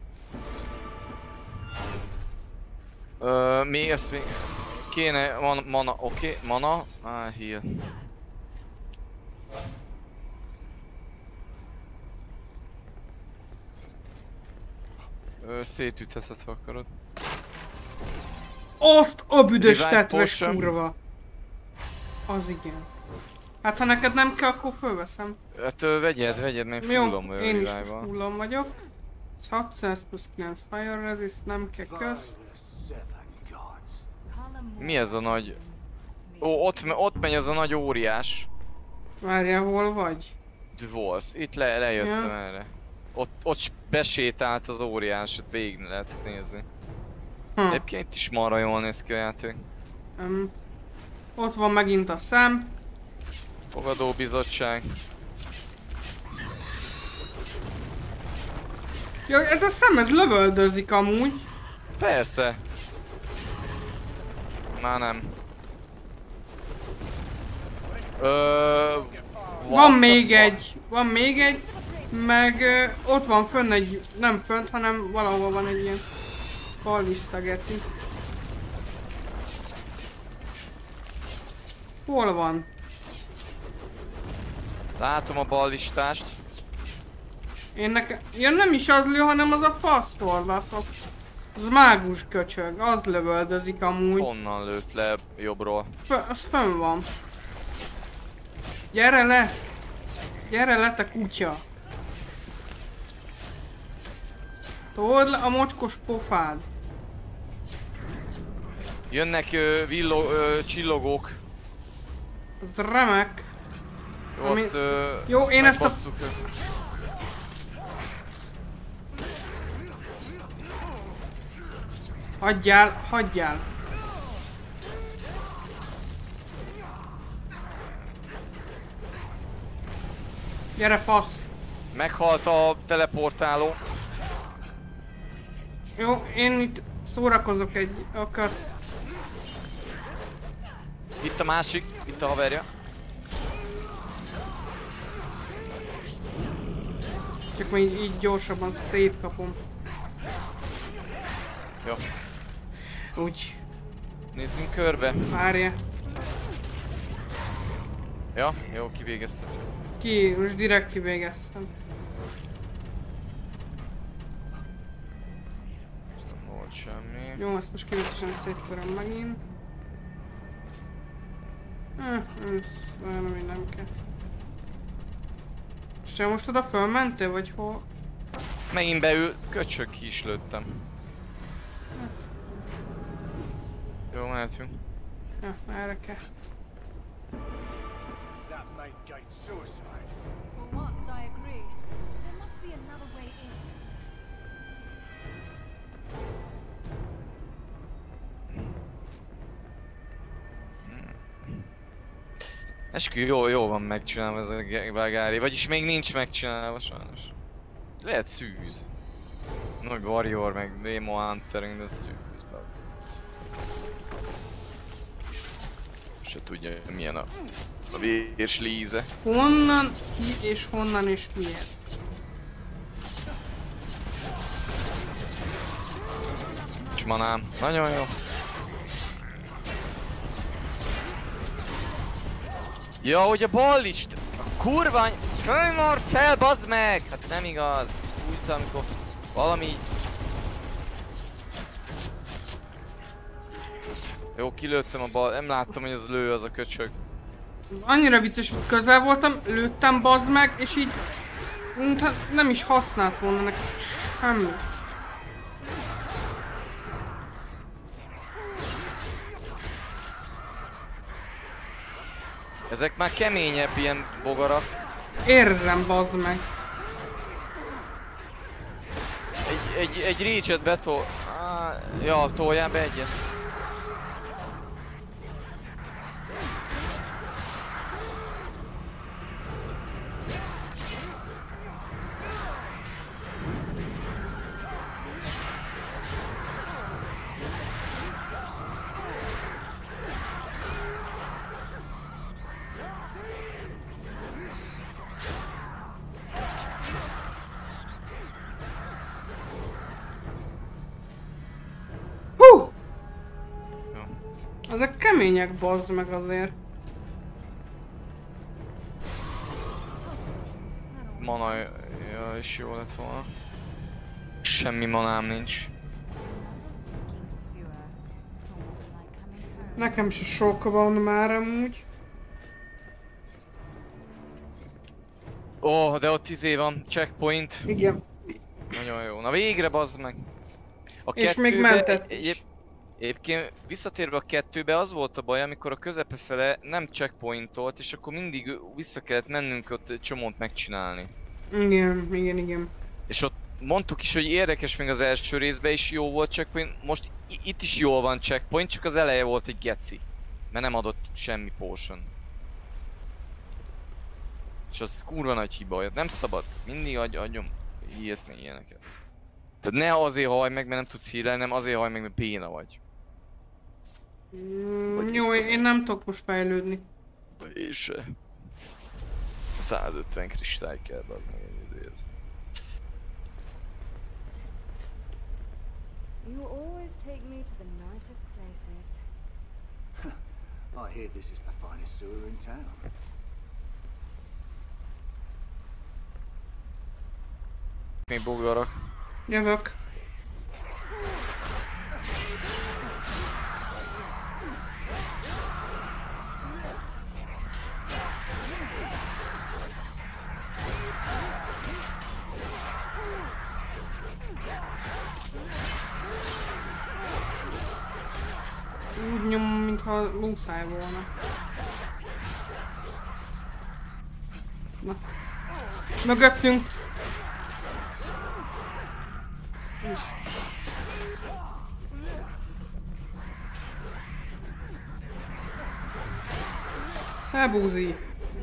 Ö, mi ezt még... Kéne... Man, mana, oké, okay, mana... Ah, heal. Ö, szétütheted, ha akarod. Azt a büdös Revive tetves potion. kurva! Az igen. Hát ha neked nem kell, akkor fölveszem. Hát ö, vegyed, vegyed, mert fullom Jó, ö, én is revive-val. fullon vagyok. Ez hatszáz plusz kilenc fire resist, nem kell By kösz. the seven gods. Mi ez a nagy... Ó, ott, me- ott megy az a nagy óriás. Várjál, hol vagy? Dwarfs. Itt le, lejöttem Ja. erre. Ott, ott s- besétált az óriás, ott végig lehet nézni. Hm. Egyébként itt is marra jól néz ki a játék. Um, ott van megint a szem. Fogadóbizottság. Ja, ez a szem, ez lövöldözik amúgy. Persze. Már nem. Ö, Van what még the fuck? egy, van még egy, meg ö, ott van fönn egy, nem fönt, hanem valahol van egy ilyen ballista geci. Hol van? Látom a ballistást. Én nekem, ja nem is az lő, hanem az a pasztorlaszok. Az mágus köcsög, az lövöldözik amúgy. Honnan lőtt le jobbról? Fö- az fönn van. Gyere le! Gyere le, te kutya! Told le a mocskos pofád. Jönnek ö, villo, ö, csillogók. Az remek. Jó, Ami- azt, ö, Jó, azt én ezt a- megbasszuk. Hagyjál, hagyjál. Gyere, fasz. Meghalt a teleportáló. Jó, én itt szórakozok egy... A kösz. Itt a másik, itt a haverja. Csak majd így, így gyorsabban szétkapom. Jó. Úgy. Nézzünk körbe. Várja. Ja, jó, kivégeztem. Ki, most direkt kivégeztem. Nem volt semmi. Jó, ezt most kivetesen széttöröm megint. Hm, ez olyan, ami nem kell. És te most oda fölmentél, vagy hol? Megint beül, köcsög ki is lőttem. Jó, mehetünk. Ja, erre kell. That main gate suicide. For once, I agree. There must be another way in. Eskü, jó, jó van megcsinálva ez a Belgári, vagyis még nincs megcsinálva sajnos. Lehet szűz. Nagy Warrior, meg Demo Hunter, de ez szűz. Se tudja milyen a, a vérslíze. Honnan, ki és honnan és miért? És manám, nagyon jó. Ja, hogy a ballist! A kurva any... Kölymarr fel, bazd meg! Hát nem igaz. Úgy, amikor valami... Jó, kilőttem a bal... Nem láttam, hogy az lő az a köcsög. Annyira vicces, hogy közel voltam, lőttem bazd meg, és így... mintha nem is használt volna neki semmi. Ezek már keményebb ilyen bogarak. Érzem bazd meg. Egy, egy, egy reach-et betol... Ah, ja, toljál be egyet. Hú! Jó. Ezek kemények bazd meg azért. Mana... Ja, is jó lett volna. Semmi manám nincs. Another leaking sewer. It's almost like coming home. Nekem se sok van már amúgy. Ó, oh, de ott izé van, checkpoint. Igen. Nagyon jó. Na végre bazd meg. A És még kettőbe- mentett is. egyéb- Egyébként visszatérve a kettőbe az volt a baj, amikor a közepe fele nem checkpointolt, és akkor mindig vissza kellett mennünk ott egy csomót megcsinálni. Igen, igen, igen. És ott mondtuk is, hogy érdekes, még az első részben is jó volt checkpoint, most i- itt is jól van checkpoint, csak az eleje volt egy geci. Mert nem adott semmi potion. És az kurva nagy hiba, olyat nem szabad. Mindig adj, adjon hírt meg ilyeneket. Tehát ne azért hajj meg, mert nem tudsz hírelni, nem azért hajj meg, mert béna vagy. Mm, Vagy jó, mit én nem tudok most fejlődni. És eh, százötven kristály kell adni ezért. You always take me to the nicest places. I hear this is the finest sewer in town. Még bogarak. Jövök. Úgy nyom, mintha muszáj volna. Na. Mögöttünk. Is. Há, búzi.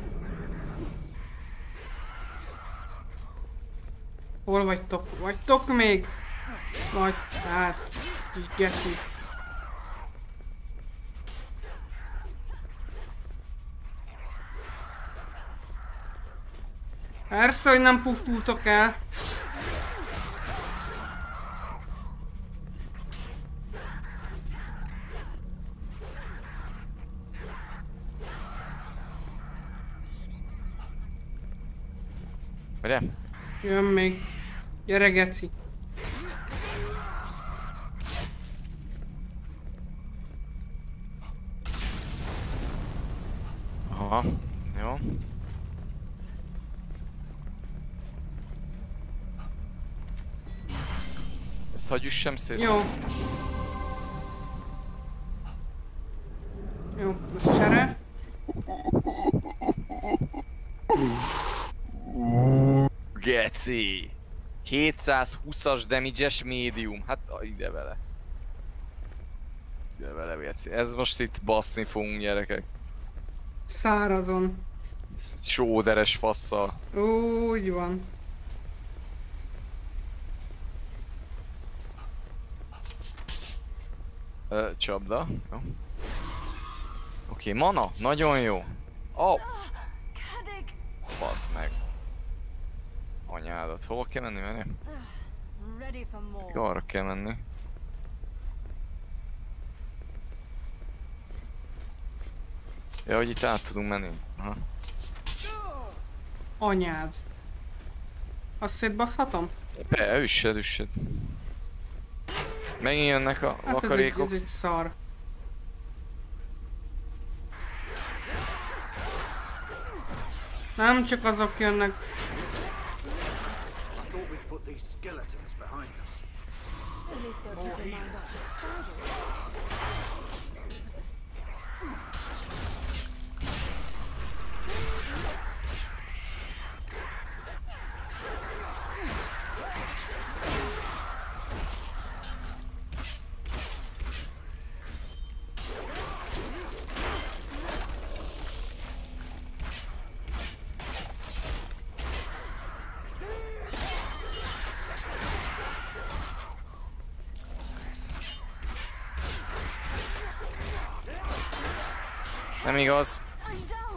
Hol vagytok? Vagytok még? Vagy, hát, kis geci. Persze, hogy nem pusztultok el. Ugye? Jön még. Gyere, geci. Aha, jó. Ezt hagyj üssem szét. Jó. Jó, most csere. Geci! hétszázhúszas damage-es médium. Hát ide vele. Ide vele, geci. Ez most itt baszni fogunk, gyerekek. Szárazon. Sóderes fasszal. Úgy van. Ö, csapda. Jó. Oké, mana. Nagyon jó. Oh. Basz meg. Anyádat. Hova kell menni, menni? Ready for more. Arra kell menni. Ja, hogy itt át tudunk menni. Aha. Anyád. Azt szétbaszhatom? Be, üssed, üssed. Megint jönnek a Hát ez egy, vakarékok. ez egy szar. Nem csak azok jönnek. I thought we'd put these skeletons behind us. At least they'll keep their mind off the spiders. Nem igaz. I'm down.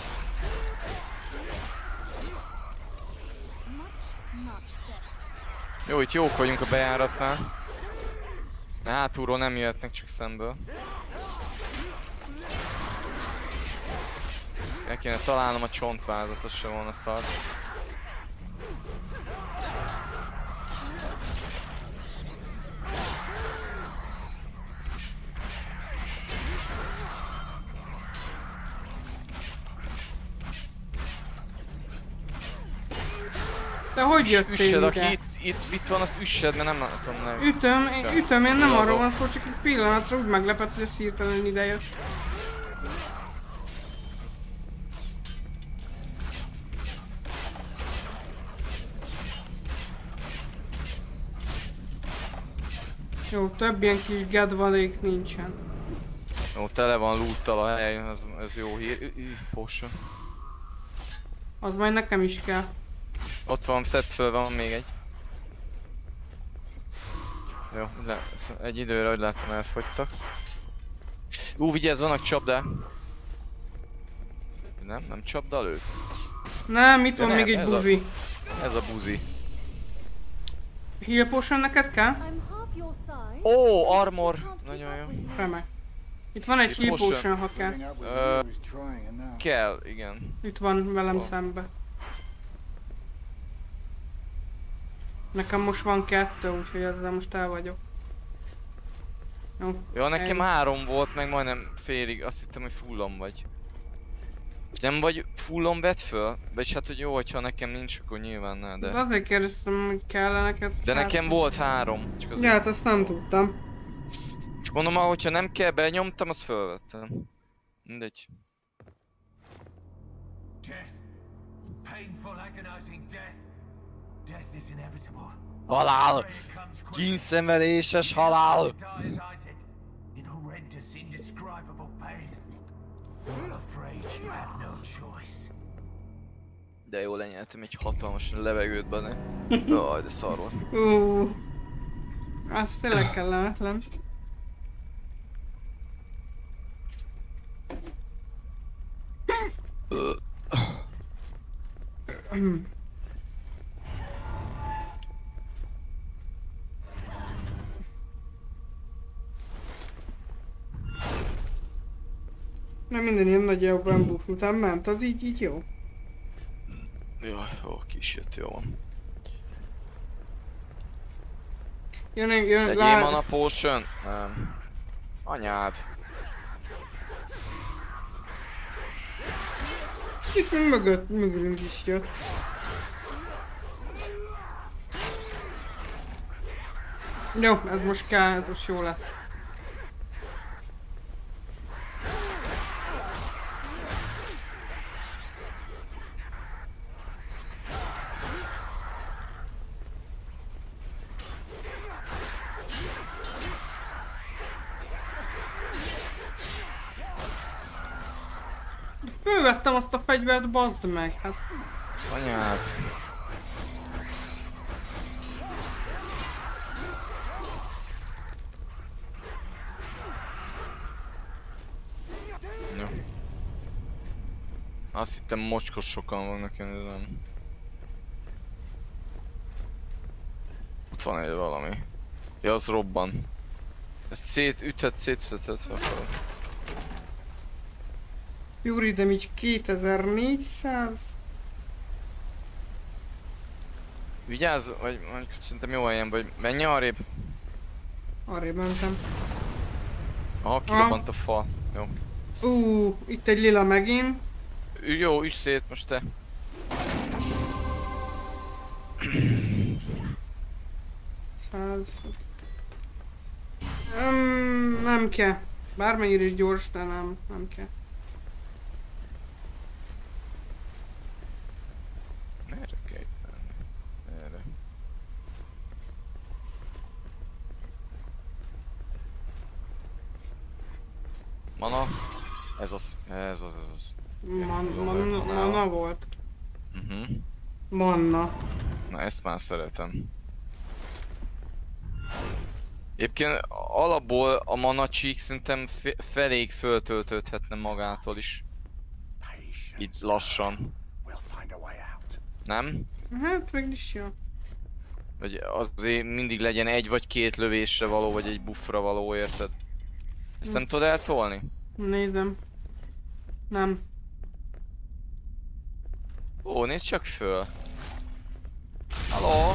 Much, much better. Jó, itt jók vagyunk a bejáratnál. Hátulról nem jöhetnek, csak szemből. El kéne találnom a csontvázat, az sem volna szar. De hogy jöttél Üssed, aki ide? itt, itt, itt van, azt üssed, mert nem látom meg. Ütöm, én, Ja. ütöm, én nem Azok. arról van szó, csak egy pillanatra úgy meglepett, hogy ez hirtelen ide jött. Jó, több ilyen kis gedvalék nincsen. Jó, tele van loot-tal a hely, ez, ez jó hír. Ü, ü, possa. Az majd nekem is kell. Ott van, szedd föl, van még egy. Jó, le, egy időre, hogy látom, elfogytak. Ú, vigyázz, vannak csapdák. Nem, nem csapda lőtt. Nem, itt Ja, van nem, még egy ez a- buzi. Ez a buzi. Heal potion neked kell? I'm half your size. Ó, armor! Can't keep Nagyon up jó. with me. Remek. Itt van egy Heal heal potion. potion, ha kell. Putting up with Uh, you is trying enough. Kell, igen. Itt van velem Ó. szembe. Nekem most van kettő, úgyhogy ezzel most el vagyok. Jó. Ja, nekem el- három volt, meg majdnem félig. Azt hittem, hogy fullon vagy. Nem vagy fullon vett föl? Vagyis hát, hogy jó, hogyha nekem nincs, akkor nyilván ne, De de... azért kérdeztem, hogy kell neked. De nekem volt három. Csak Ja, azért... hát azt nem tudtam. Csak mondom, hogyha nem kell, benyomtam, azt fölvettem. Mindegy. Death. Painful, agonizing death. Death is inevitable. Halál! It comes quick. Kínszenvedéses halál! Die as I did, in horrendous, indescribable pain. I'm afraid you have no choice. De jó, lenyeltem egy hatalmas levegőt benne. Jaj, de szar volt. Ú, az tényleg kellemetlen. Nem minden ilyen nagy elbús után ment, az így, így jó. Jaj, jó, kis jött, jó van. Jön, jön, Egy lá... mana potion? Nem. Anyád. Itt még mögött, mögünk is jött. Jó, ez most kell, ez most jó lesz. Fölvettem azt a fegyvert, bazd meg, hát... Anyád. Jó. Azt hittem mocskos sokan vannak jönni, de nem. Ott van egy valami. Ja, az robban. Ezt szétüthet, szétüthet fel. Fury damage kétezer-négyszáz. Vigyázz, vagy mondjuk szerintem jó helyen vagy. Menj arrébb. Arrébb mentem. Aha, kirobbant a fal. Jó. Ú, itt egy lila megint. Ü- Jó, üss szét most te. száz. Um, nem kell. Bármennyire is gyors, de nem, nem kell. Merre kell itt menni? Erre. Mana. Ez az, ez az, ez az. Man, Tudom, man, hogy manna volt. Uh-huh. Manna. Na ezt már szeretem. Egyébként alapból a mana csík szerintem fe- feléig föltöltődhetne magától is. Itt lassan. We'll find a way out. Nem? Hát mégis jó. Vagy azért mindig legyen egy vagy két lövésre való, vagy egy buffra való, érted? Ezt nem tudod eltolni? Nézem. Nem. Ó, nézd csak föl! Halló!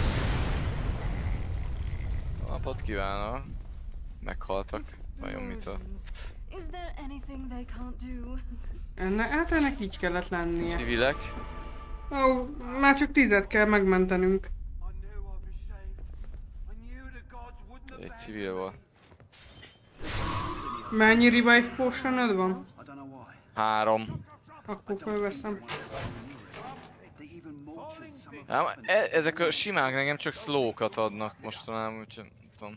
Napot kívánok! Meghaltak. Vajon mitől? Explosions. Is there anything they can't do? Enne, hát ennek így kellett lennie. Civilek? Ó, már csak tizet kell megmentenünk. I knew I'd be saved. I knew the gods wouldn't Egy abandon civil volt. Mennyi revive potionod van? I don't know why. Három. Akkor fölveszem. They even mortared some of Ám, e- ezek a simák nekem csak slow-kat adnak mostanában, úgyhogy nem tudom.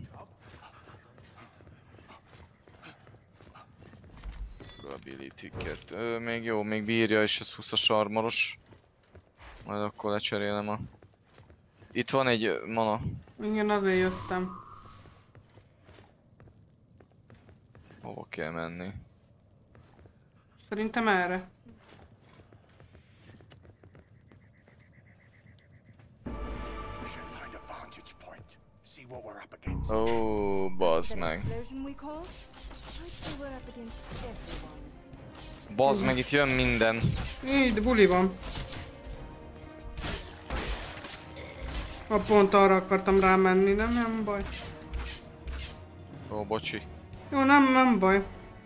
Ability-ket. Ö, még jó, még bírja, és ez húszas armoros. Majd akkor lecserélem a... Itt van egy ö, mana. Igen, azért jöttem. Hova kell menni? Szerintem erre. We should find a vantage point. See what we're up against. Ó, bazd That meg. explosion we caused? I'd say we're up against everyone. Bazd meg, itt jön minden. Így, buli van. A pont arra akartam rámenni, nem, nem baj. Ó, bocsi. Jó, nem, nem baj.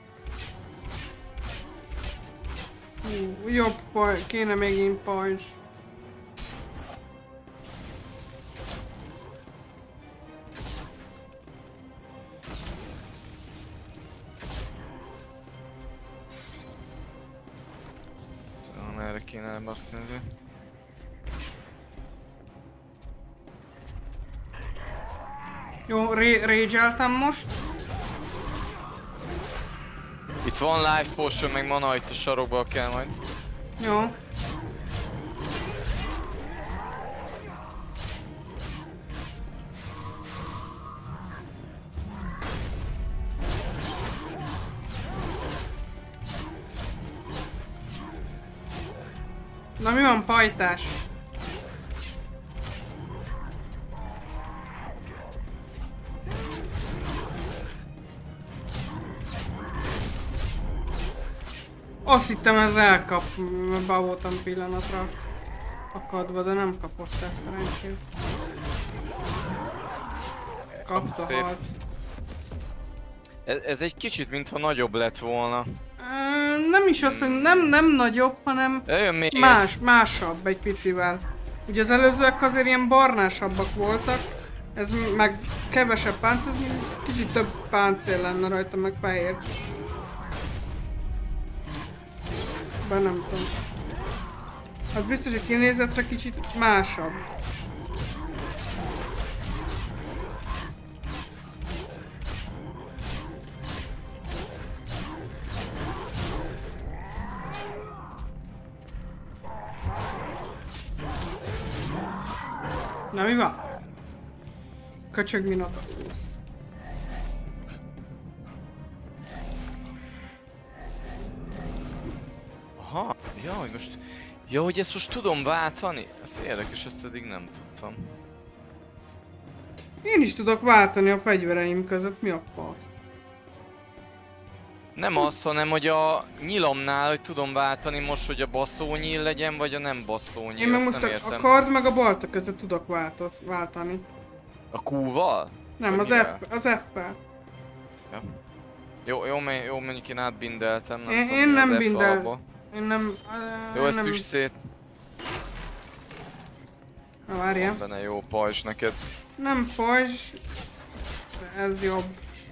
Hú, jobb paj, kéne megint pajzs. Szóval erre kéne elbaszni. Jó, ré- rage-eltem most. Itt van life potion, meg mana, itt a sarokba kell majd. Jó. Na mi van, pajtás? Azt hittem ez elkap, mert be voltam pillanatra akadva, de nem kapott el szerencsét. Kapta, Szép. halt. Ez, ez egy kicsit mintha nagyobb lett volna. Ö, nem is az, hogy nem, nem nagyobb, hanem Jön még más, másabb egy picivel. Ugye az előzőek azért ilyen barnásabbak voltak, ez meg kevesebb páncél, ez kicsit több páncél lenne rajta, meg fehér. Bár nem tudom. Az biztos, hogy kinézetre kicsit másabb. Na mi van? Köcsög Minotaurus. Aha, ja, hogy most... Ja, hogy ezt most tudom váltani? Ez érdekes, ezt eddig nem tudtam. Én is tudok váltani a fegyvereim között, mi a fasz? Nem az, hanem hogy a nyilomnál, hogy tudom váltani most, hogy a baszónyíl legyen, vagy a nem baszónyíl, Én meg ezt most nem a, értem. a kard meg a balta között tudok változ, váltani. A Q-val? Nem, Vagy az mivel? F, az F-fel. Ja. Jó, jó, men- jó, mondjuk én átbindeltem, nem Én- tudom, én mi nem az F bindel- alba. Én nem... Uh, Jó, ezt nem... üss szét. Na várjál. Benne jó pajzs neked. Nem pajzs. De ez jobb.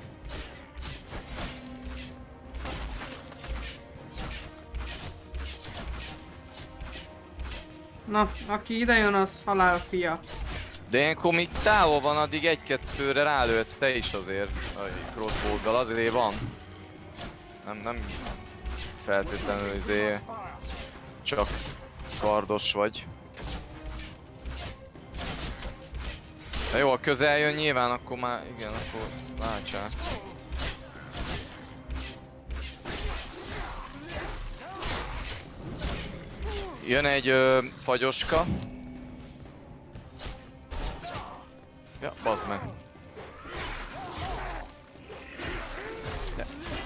Na, aki ide jön, az halál fia. De ilyenkor még távol van, addig egy-kettőre rálőhetsz te is azért. A crossbow-gal azért van. Nem, nem feltétlenül izé... Csak kardos vagy. Na jó, ha közel jön nyilván, akkor már igen, akkor váltsál. Jön egy ö, fagyoska. Ja, bazd meg. Ja.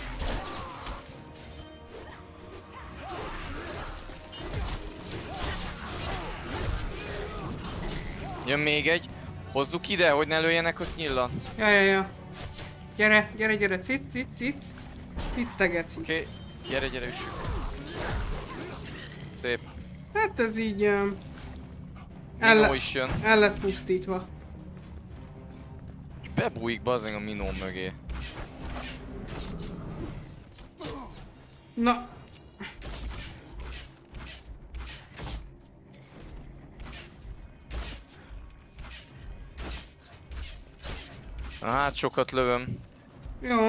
Jön még egy. Hozzuk ide, hogy ne lőjenek ott nyillan. Ja, ja, ja. Gyere, gyere, gyere, cic, cic, cic. Cic te geci. Oké, okay. Gyere, gyere üssük. Szép. Hát ez így... Um, Minó el, is jön. el lett pusztítva. És bebújik bazdmeg a Minó mögé. Na. Na hát sokat lövöm. Jó.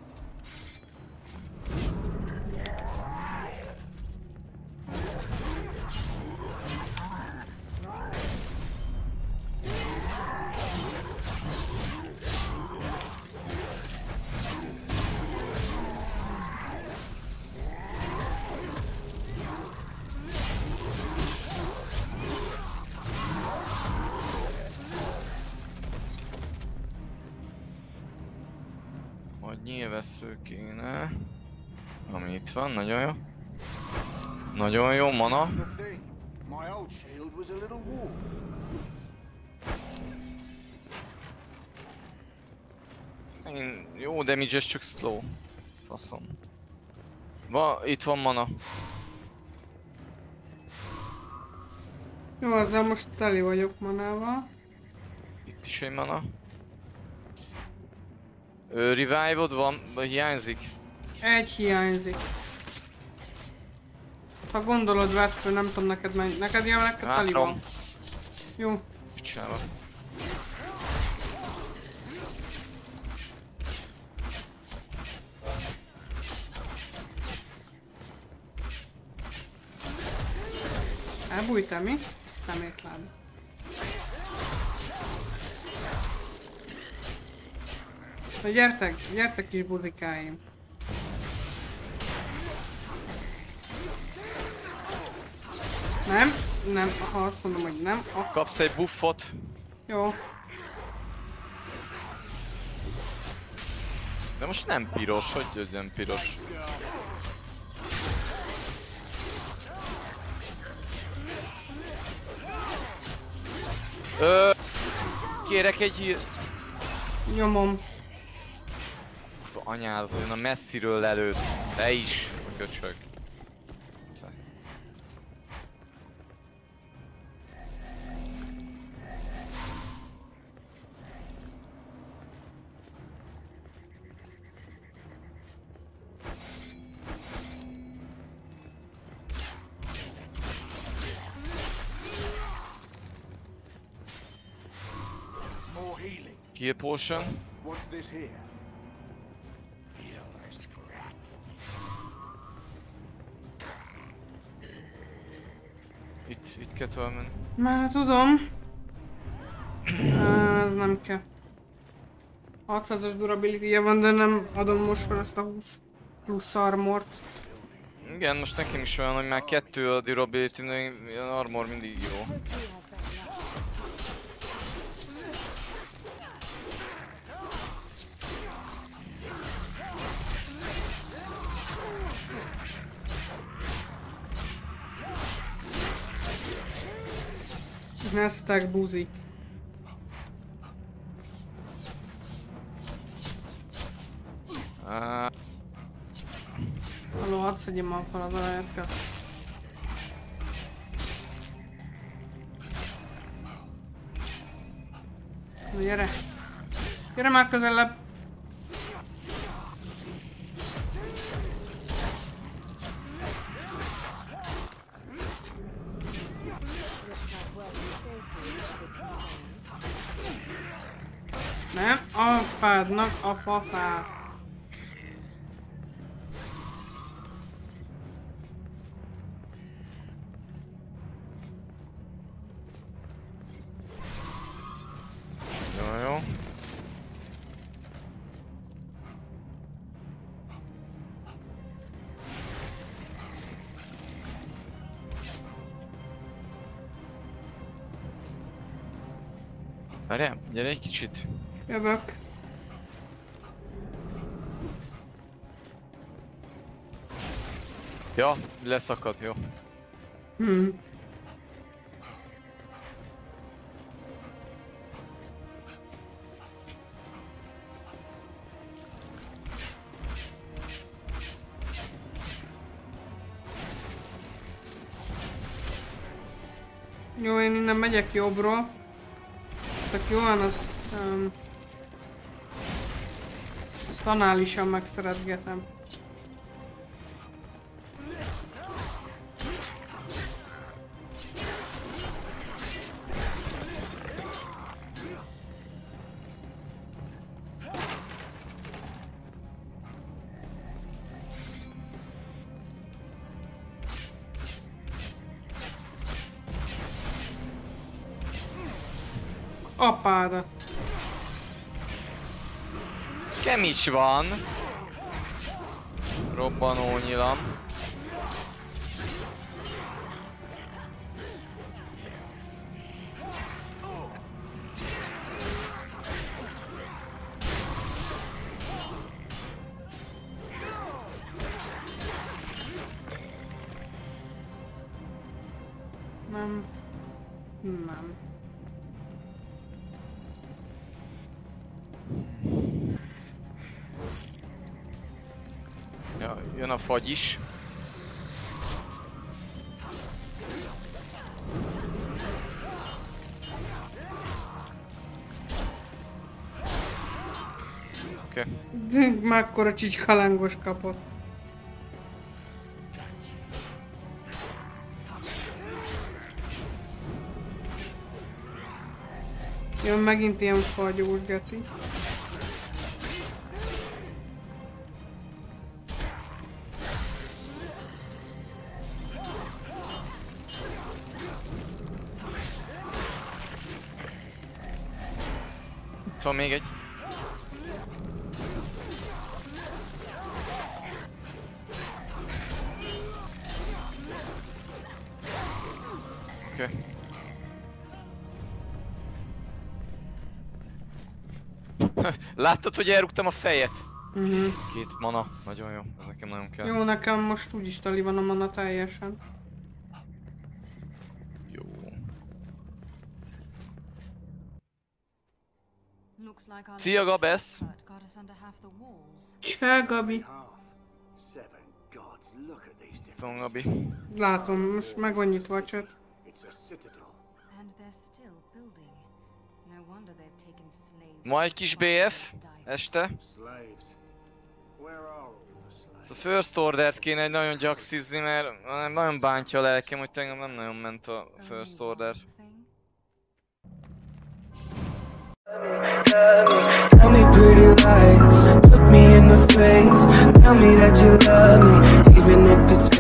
Hogy nyilvessző kéne. Ami itt van, nagyon jó. Nagyon jó, mana. The thing. My old shield was a little worn. Én, jó damage, ez csak slow. Faszom. Va, itt van mana. Jó, azzal most teli vagyok manával. Itt is egy mana. Ö, revive-od van, vagy hiányzik? Egy hiányzik. Ha gondolod, vedd fel, nem tudom neked mennyi. Neked jön, neked teli van. Három. Jó. Csinálva. Elbújtál mi? Szemétlen. Na gyertek, gyertek kis buzikáim. Nem, nem, ha azt mondom, hogy nem, akkor Kapsz egy buffot. jó. De most nem piros, hogy hogy nem piros? Ö, kérek egy hír... Nyomom. Uff, anyádat, olyan a messziről lelőtt. Te is, a köcsög. More healing. Heal potion. What's this here? Itt, itt kell tovább menni. Már tudom. Ez nem kell. hatszázas durability-je van, de nem adom most fel ezt a húsz plusz armort. Igen, most nekem is olyan, hogy már kettő a durability, de az armor mindig jó. Neztek buzik. Uh, Halló, hadd szedjem már fel az aláját. Na gyere! Gyere már közelebb! Nem, apádnak a fafát. jó, jó. Várjál, gyere egy kicsit. Jövök. Ja, leszakad, jó. Hmm. Jó, én innen megyek jobbról. Csak jó van, azt... Um, azt análisan megszeretgetem. Apádat. Kemis van. Robbanó nyilam. Nem. Nem. Ja, jön a fagy is. Oké. Okay. Mekkora csicskalángos kapott. Jön megint ilyen fagyós geci. Itt van még egy. Oké. Okay. Láttad, hogy elrúgtam a fejet? Uh-huh. Két mana, nagyon jó, ez nekem nagyon kell. Jó, nekem most úgyis tali van a mana teljesen. Jó. like our Szia, Gabesz! shortcut got us under half the walls. Cseh, Gabi. Half. Seven gods, look at these Van, differences. Gabi. Látom, most meg van nyitva a chat. It's a citadel. And they're still building. No wonder they've taken slaves. Ma egy kis bé ef este. Slaves. Where are all the slaves? Szóval First Ordert kéne egy nagyon gyaxizni, mert nagyon bántja a lelkem, hogy engem nem nagyon ment a First Order. Tell me pretty lies, look me in the face. Tell me that you love me, even if it's